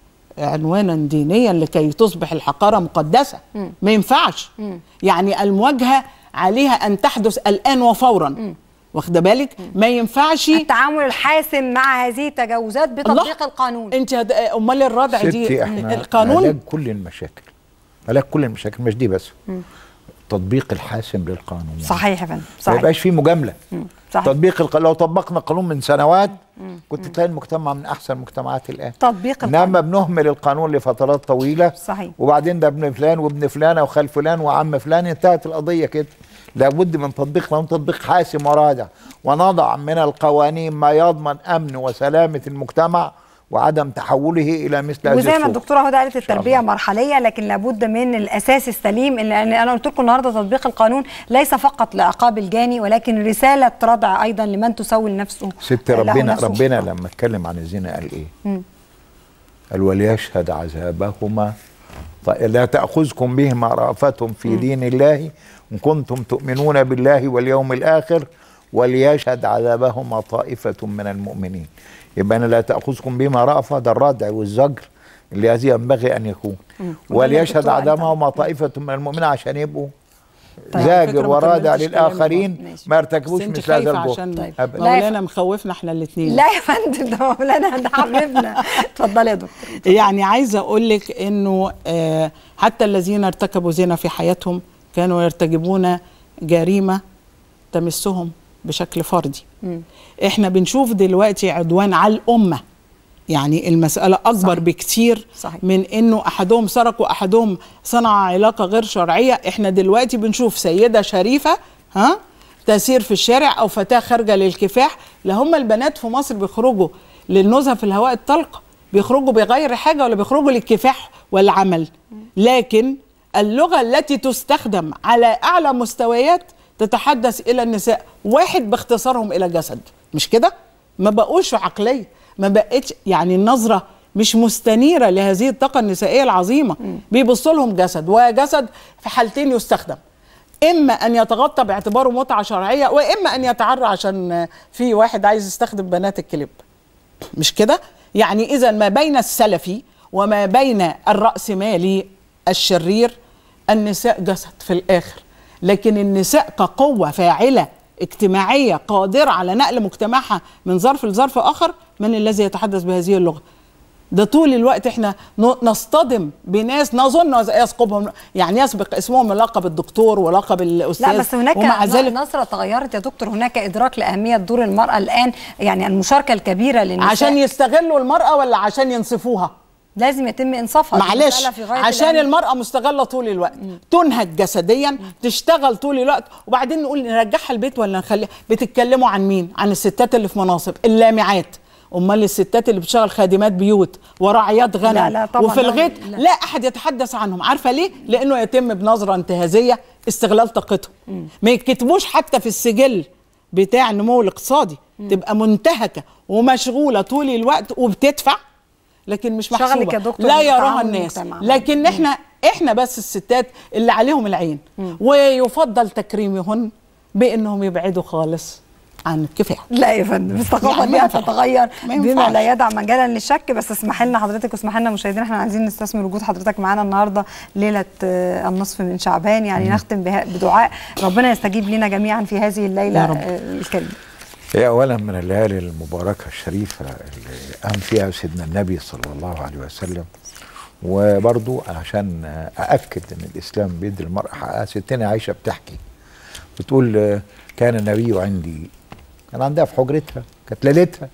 عنوانا دينيا لكي تصبح الحقارة مقدسة. ما ينفعش. يعني المواجهة عليها أن تحدث الآن وفورا. واخده بالك؟ ما ينفعش التعامل الحاسم مع هذه التجاوزات بتطبيق القانون. انت هد... امال الردع دي القانون علاج كل المشاكل، علاج كل المشاكل مش دي بس. م. تطبيق الحاسم للقانون. يعني. صحيح يا فندم، صحيح. ما يبقاش فيه مجامله. صحيح. تطبيق الق... لو طبقنا القانون من سنوات مم. كنت تلاقي المجتمع من احسن المجتمعات الان. تطبيق القانون. انما بنهمل القانون لفترات طويله. صحيح. وبعدين ده ابن فلان وابن فلانه وخال فلان وعم فلان، انتهت القضيه كده. لابد من تطبيق قانون تطبيق حاسم ورادع، ونضع من القوانين ما يضمن امن وسلامه المجتمع وعدم تحوله الى مثل هذه. وزي ما الدكتوره هدى قالت التربيه مرحليه، لكن لابد من الاساس السليم. لان انا قلت لكم النهارده تطبيق القانون ليس فقط لعقاب الجاني ولكن رساله ردع ايضا لمن تسول نفسه. ست ربنا نفسه ربنا لما اتكلم عن الزنا قال ايه؟ م. قال وليشهد عذابهما لا تأخذكم بهما رأفة في م. دين الله إن كنتم تؤمنون بالله واليوم الآخر وليشهد عذابهما طائفة من المؤمنين. يبقى أنا لا تأخذكم بهما رأفة، ده الردع والزجر اللي هذه ينبغي ان يكون. وليشهد عدمهما طائفه من المؤمنين عشان يبقوا طيب زاجر ورادع للاخرين ما ارتكبوش مثل هذا الجرم. طيب. مولانا مخوفنا احنا الاثنين. لا يا فندم، ده مولانا ده حبيبنا. اتفضلي يا دكتور. يعني عايزه اقول لك انه آه حتى الذين ارتكبوا زنا في حياتهم كانوا يرتكبون جريمه تمسهم بشكل فردي. م. احنا بنشوف دلوقتي عدوان على الامه، يعني المسألة أكبر صحيح. بكتير صحيح. من إنه أحدهم سرق وأحدهم صنع علاقة غير شرعية. إحنا دلوقتي بنشوف سيدة شريفة ها تسير في الشارع أو فتاة خارجة للكفاح. لا هم البنات في مصر بيخرجوا للنزهة في الهواء الطلق، بيخرجوا بغير حاجة ولا بيخرجوا للكفاح والعمل. لكن اللغة التي تستخدم على أعلى مستويات تتحدث إلى النساء، واحد باختصارهم إلى جسد، مش كده؟ ما بقوش عقلية، ما بقتش يعني النظرة مش مستنيرة لهذه الطاقة النسائية العظيمة. بيبصوا لهم جسد، وجسد في حالتين يستخدم، إما أن يتغطى باعتباره متعة شرعية، وإما أن يتعرى عشان في واحد عايز يستخدم بنات الكليب، مش كده؟ يعني إذا ما بين السلفي وما بين الرأسمالي الشرير النساء جسد في الآخر، لكن النساء كقوة فاعلة اجتماعية قادرة على نقل مجتمعها من ظرف لظرف آخر، من الذي يتحدث بهذه اللغة؟ ده طول الوقت احنا نصطدم بناس نظن يسقبهم، يعني يسبق اسمهم لقب الدكتور ولقب الاستاذ. لا بس هناك ومع ذلك نظرة تغيرت يا دكتور، هناك ادراك لاهمية دور المرأة الان، يعني المشاركة الكبيرة للنساء. عشان يستغلوا المرأة ولا عشان ينصفوها؟ لازم يتم انصافها. معلش، عشان الأهمية. المرأة مستغلة طول الوقت، م. تنهك جسديا، م. تشتغل طول الوقت، وبعدين نقول نرجعها البيت ولا نخليها؟ بتتكلموا عن مين؟ عن الستات اللي في مناصب اللامعات. امال الستات اللي بتشتغل خادمات بيوت وراعيات غنم لا لا وفي الغيط لا. لا احد يتحدث عنهم. عارفه ليه؟ لانه يتم بنظره انتهازيه استغلال طاقتهم. ما يتكتبوش حتى في السجل بتاع النمو الاقتصادي. م. تبقى منتهكه ومشغوله طول الوقت وبتدفع، لكن مش محسوبه، لا يراها الناس. لكن م. احنا احنا بس الستات اللي عليهم العين. م. ويفضل تكريمهن بانهم يبعدوا خالص عن الكفاح. لا يا فندم، الثقافه يعني دي هتتغير بما لا يدع مجالا للشك. بس اسمح لنا حضرتك واسمح لنا مشاهدينا، احنا عايزين نستثمر وجود حضرتك معانا النهارده ليله النصف من شعبان، يعني نختم بدعاء ربنا يستجيب لنا جميعا في هذه الليله الكريمه. هي اولا من الليالي المباركه الشريفه اللي قام فيها سيدنا النبي صلى الله عليه وسلم، وبرضو عشان ااكد ان الاسلام بيدي المراه حقها. ستنا عائشه بتحكي بتقول كان النبي عندي، كان عندها في حجرتها، كانت ليلتها،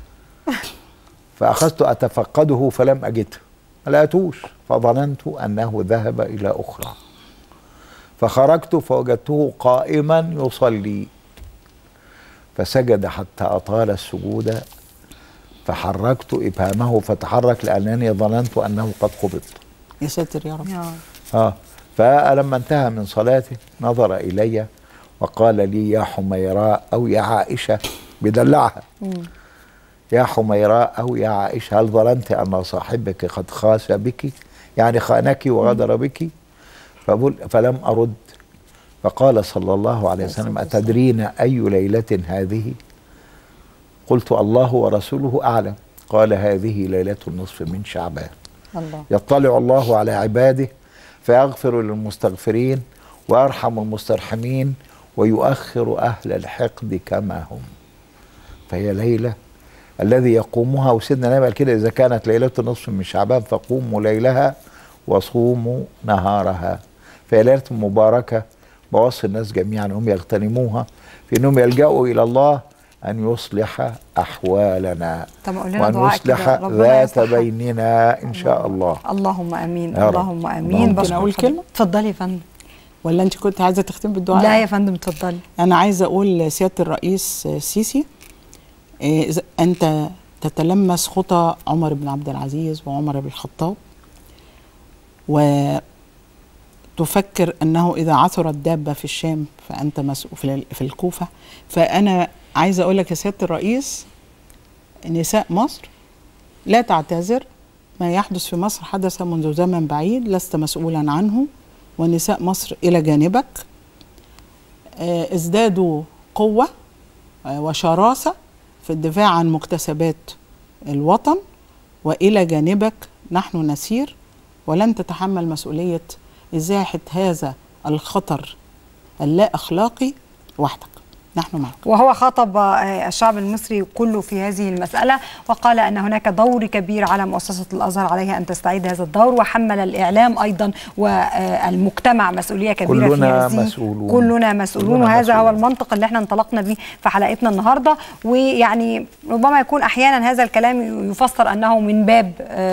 فاخذت اتفقده فلم اجده، ما لقيتوش، فظننت انه ذهب الى اخرى، فخرجت فوجدته قائما يصلي، فسجد حتى اطال السجود، فحركت ابهامه فتحرك لانني ظننت انه قد قبض. يا ساتر يا رب. اه فلما انتهى من صلاته نظر الي وقال لي يا حميراء أو يا عائشة، بدلعها، يا حميراء أو يا عائشة، هل ظننت أن صاحبك قد خاس بك، يعني خانك وغدر بك؟ فلم أرد، فقال صلى الله عليه وسلم أتدرين أي ليلة هذه؟ قلت الله ورسوله أعلم. قال هذه ليلة النصف من شعبان، الله. يطلع الله على عباده فيغفر للمستغفرين ويرحم المسترحمين ويؤخر أهل الحقد كما هم. فهي ليلة الذي يقومها، وسيدنا النبي قال كده إذا كانت ليلة نصف من شعبان فقوموا ليلها وصوموا نهارها. فهي ليلة مباركة بوصي الناس جميعا أنهم يغتنموها في أنهم يلجأوا إلى الله أن يصلح أحوالنا وأن يصلح ذات بيننا إن شاء الله. اللهم أمين. اللهم أمين. ممكن أقول كلمة؟ اتفضلي يا فندم. ولا انت كنت عايزه تختم بالدعاء؟ لا يا فندم اتفضلي. انا عايزه اقول سياده الرئيس السيسي، إيه انت تتلمس خطى عمر بن عبد العزيز وعمر بن الخطاب، وتفكر انه اذا عثرت دابه في الشام فانت مسؤول في الكوفه. فانا عايزه اقول لك يا سياده الرئيس، نساء مصر لا تعتذر، ما يحدث في مصر حدث منذ زمن بعيد، لست مسؤولا عنه، ونساء مصر إلى جانبك ازدادوا قوة وشراسة في الدفاع عن مكتسبات الوطن، وإلى جانبك نحن نسير ولن تتحمل مسؤولية إزاحة هذا الخطر اللا أخلاقي وحدك، نحن معك. وهو خاطب الشعب المصري كله في هذه المسألة، وقال أن هناك دور كبير على مؤسسة الأزهر، عليها أن تستعيد هذا الدور، وحمل الإعلام أيضا والمجتمع مسؤولية كبيرة كلنا في هذه. مسؤولون. كلنا مسؤولون، كلنا وهذا مسؤولون. هو المنطق اللي احنا انطلقنا به في حلقتنا النهاردة. ويعني ربما يكون أحيانا هذا الكلام يفسر أنه من باب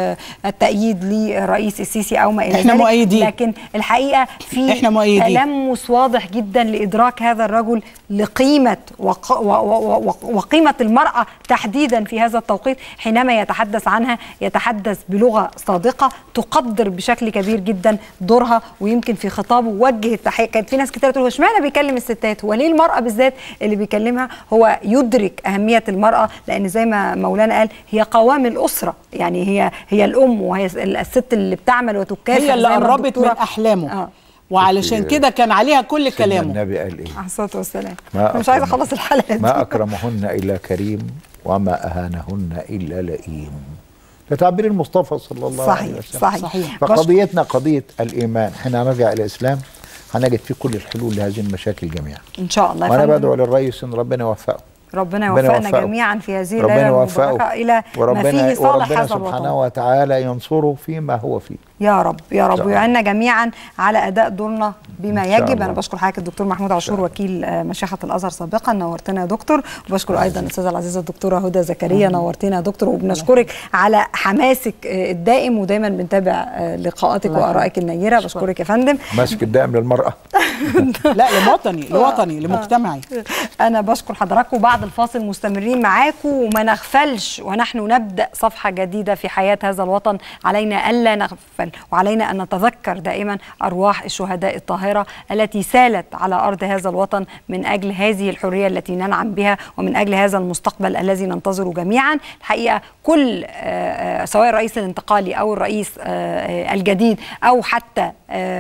التأييد للرئيس السيسي أو ما إلى ذلك، احنا مؤيدين، لكن الحقيقة في احنا مؤيدين. تلمس واضح جدا لإدراك هذا الرجل لقيمة وق... و... و... وقيمة المرأة تحديدا في هذا التوقيت. حينما يتحدث عنها يتحدث بلغة صادقة تقدر بشكل كبير جدا دورها، ويمكن في خطابه وجه التحية. كانت في ناس كتير تقول اشمعنى بيكلم الستات، هو ليه المرأة بالذات اللي بيكلمها؟ هو يدرك أهمية المرأة، لأن زي ما مولانا قال هي قوام الأسرة، يعني هي هي الأم، وهي الست اللي بتعمل وتكافح، هي اللي قربت من أحلامه. آه. وعلشان كده كان عليها كل كلامه. النبي قال ايه؟ عليه الصلاه والسلام. انا مش عايزه اخلص الحلقه دي. ما اكرمهن الا كريم وما اهانهن الا لئيم. ده تعبير المصطفى صلى الله صحيح عليه وسلم. صحيح صحيح. فقضيتنا قضيه الايمان، احنا نرجع الى الاسلام هنجد فيه كل الحلول لهذه المشاكل جميعا ان شاء الله. وانا بدعو للرئيس ان ربنا يوفقه، ربنا يوفقنا جميعا في هذه الليله المباركه الى ما فيه صالح وربنا هذا سبحانه الوطن. وتعالى ينصره فيما هو فيه يا رب يا رب، ويعيننا جميعا على اداء دورنا بما يجب. انا بشكر حضرتك الدكتور محمود عاشور وكيل مشيخه الازهر سابقا، نورتنا يا دكتور. وبشكر ايضا الاستاذه العزيزه الدكتوره هدى زكريا، نورتنا يا دكتور. وبنشكرك على حماسك الدائم، ودايما بنتابع لقاءاتك وارائك النيره. بشكرك يا فندم. ماسك الدائم للمراه لا لوطني لوطني لمجتمعي. انا بشكر حضراتكم. بعد الفاصل مستمرين معاكم، وما نغفلش ونحن نبدا صفحه جديده في حياه هذا الوطن. علينا الا نغفل، وعلينا أن نتذكر دائما أرواح الشهداء الطاهرة التي سالت على أرض هذا الوطن من أجل هذه الحرية التي ننعم بها، ومن أجل هذا المستقبل الذي ننتظره جميعا. الحقيقة كل سواء الرئيس الانتقالي أو الرئيس الجديد أو حتى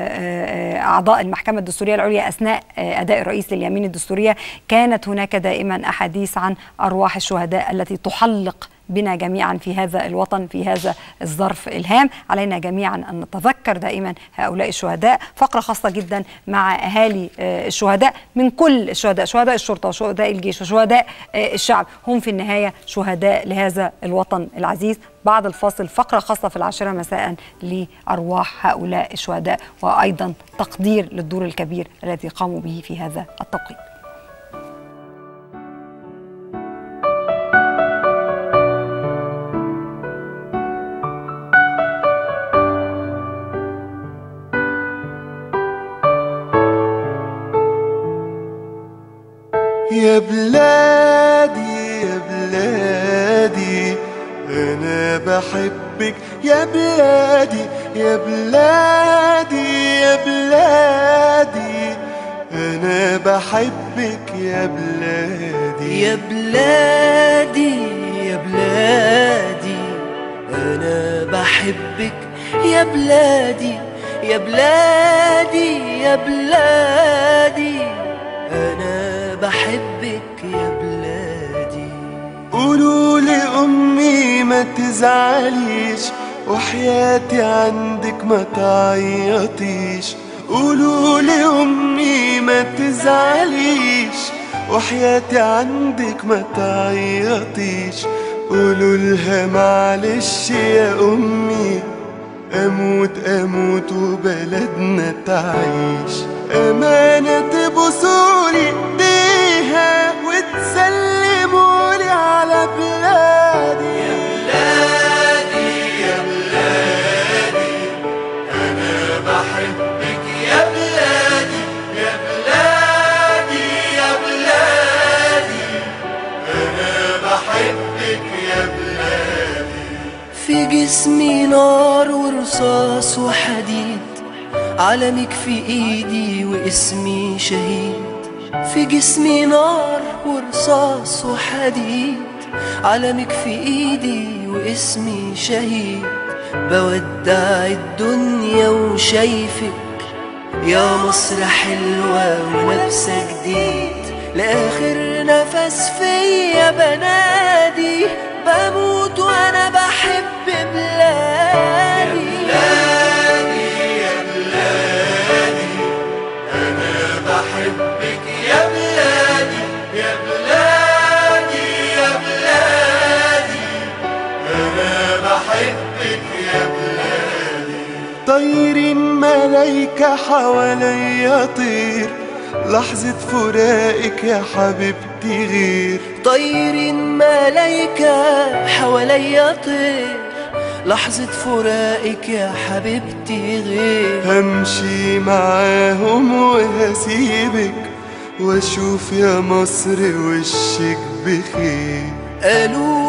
أعضاء المحكمة الدستورية العليا أثناء أداء الرئيس لليمين الدستورية، كانت هناك دائما أحاديث عن أرواح الشهداء التي تحلق بنا جميعا في هذا الوطن في هذا الظرف الهام. علينا جميعا أن نتذكر دائما هؤلاء الشهداء. فقرة خاصة جدا مع أهالي الشهداء، من كل الشهداء، شهداء الشرطة وشهداء الجيش وشهداء الشعب، هم في النهاية شهداء لهذا الوطن العزيز. بعد الفاصل فقرة خاصة في العاشرة مساء لأرواح هؤلاء الشهداء، وأيضا تقدير للدور الكبير الذي قاموا به في هذا التوقيت. يا بلادي يا بلادي أنا بحبك يا بلادي يا بلادي يا بلادي أنا بحبك يا بلادي يا بلادي يا بلادي أنا بحبك يا بلادي يا بلادي يا بلادي أنا بحبك يا بلادي. قولوا لأمي ما تزعليش، وحياتي عندك ما تعيطيش. قولوا لأمي ما تزعليش، وحياتي عندك ما تعيطيش. قولوا لها معلش يا أمي، أموت أموت وبلدنا تعيش. أمانة تبوسولي إيديها وتسلمولي على بلادي. يا بلادي يا بلادي أنا بحبك يا بلادي يا بلادي يا بلادي أنا بحبك يا بلادي. في جسمي نار ورصاص وحديد، علمك في ايدي واسمي شهيد. في جسمي نار ورصاص وحديد، علمك في ايدي واسمي شهيد. بودع الدنيا وشايفك يا مصر حلوة ولابسة جديد. لآخر نفس فيا بنادي، بموت وانا بحب بلادي. ملايكة حواليا طير، لحظة فراقك يا حبيبتي غير. طايرين ملايكة حواليا طير، لحظة فراقك يا حبيبتي غير. همشي معاهم وهسيبك، واشوف يا مصر وشك بخير. قالوا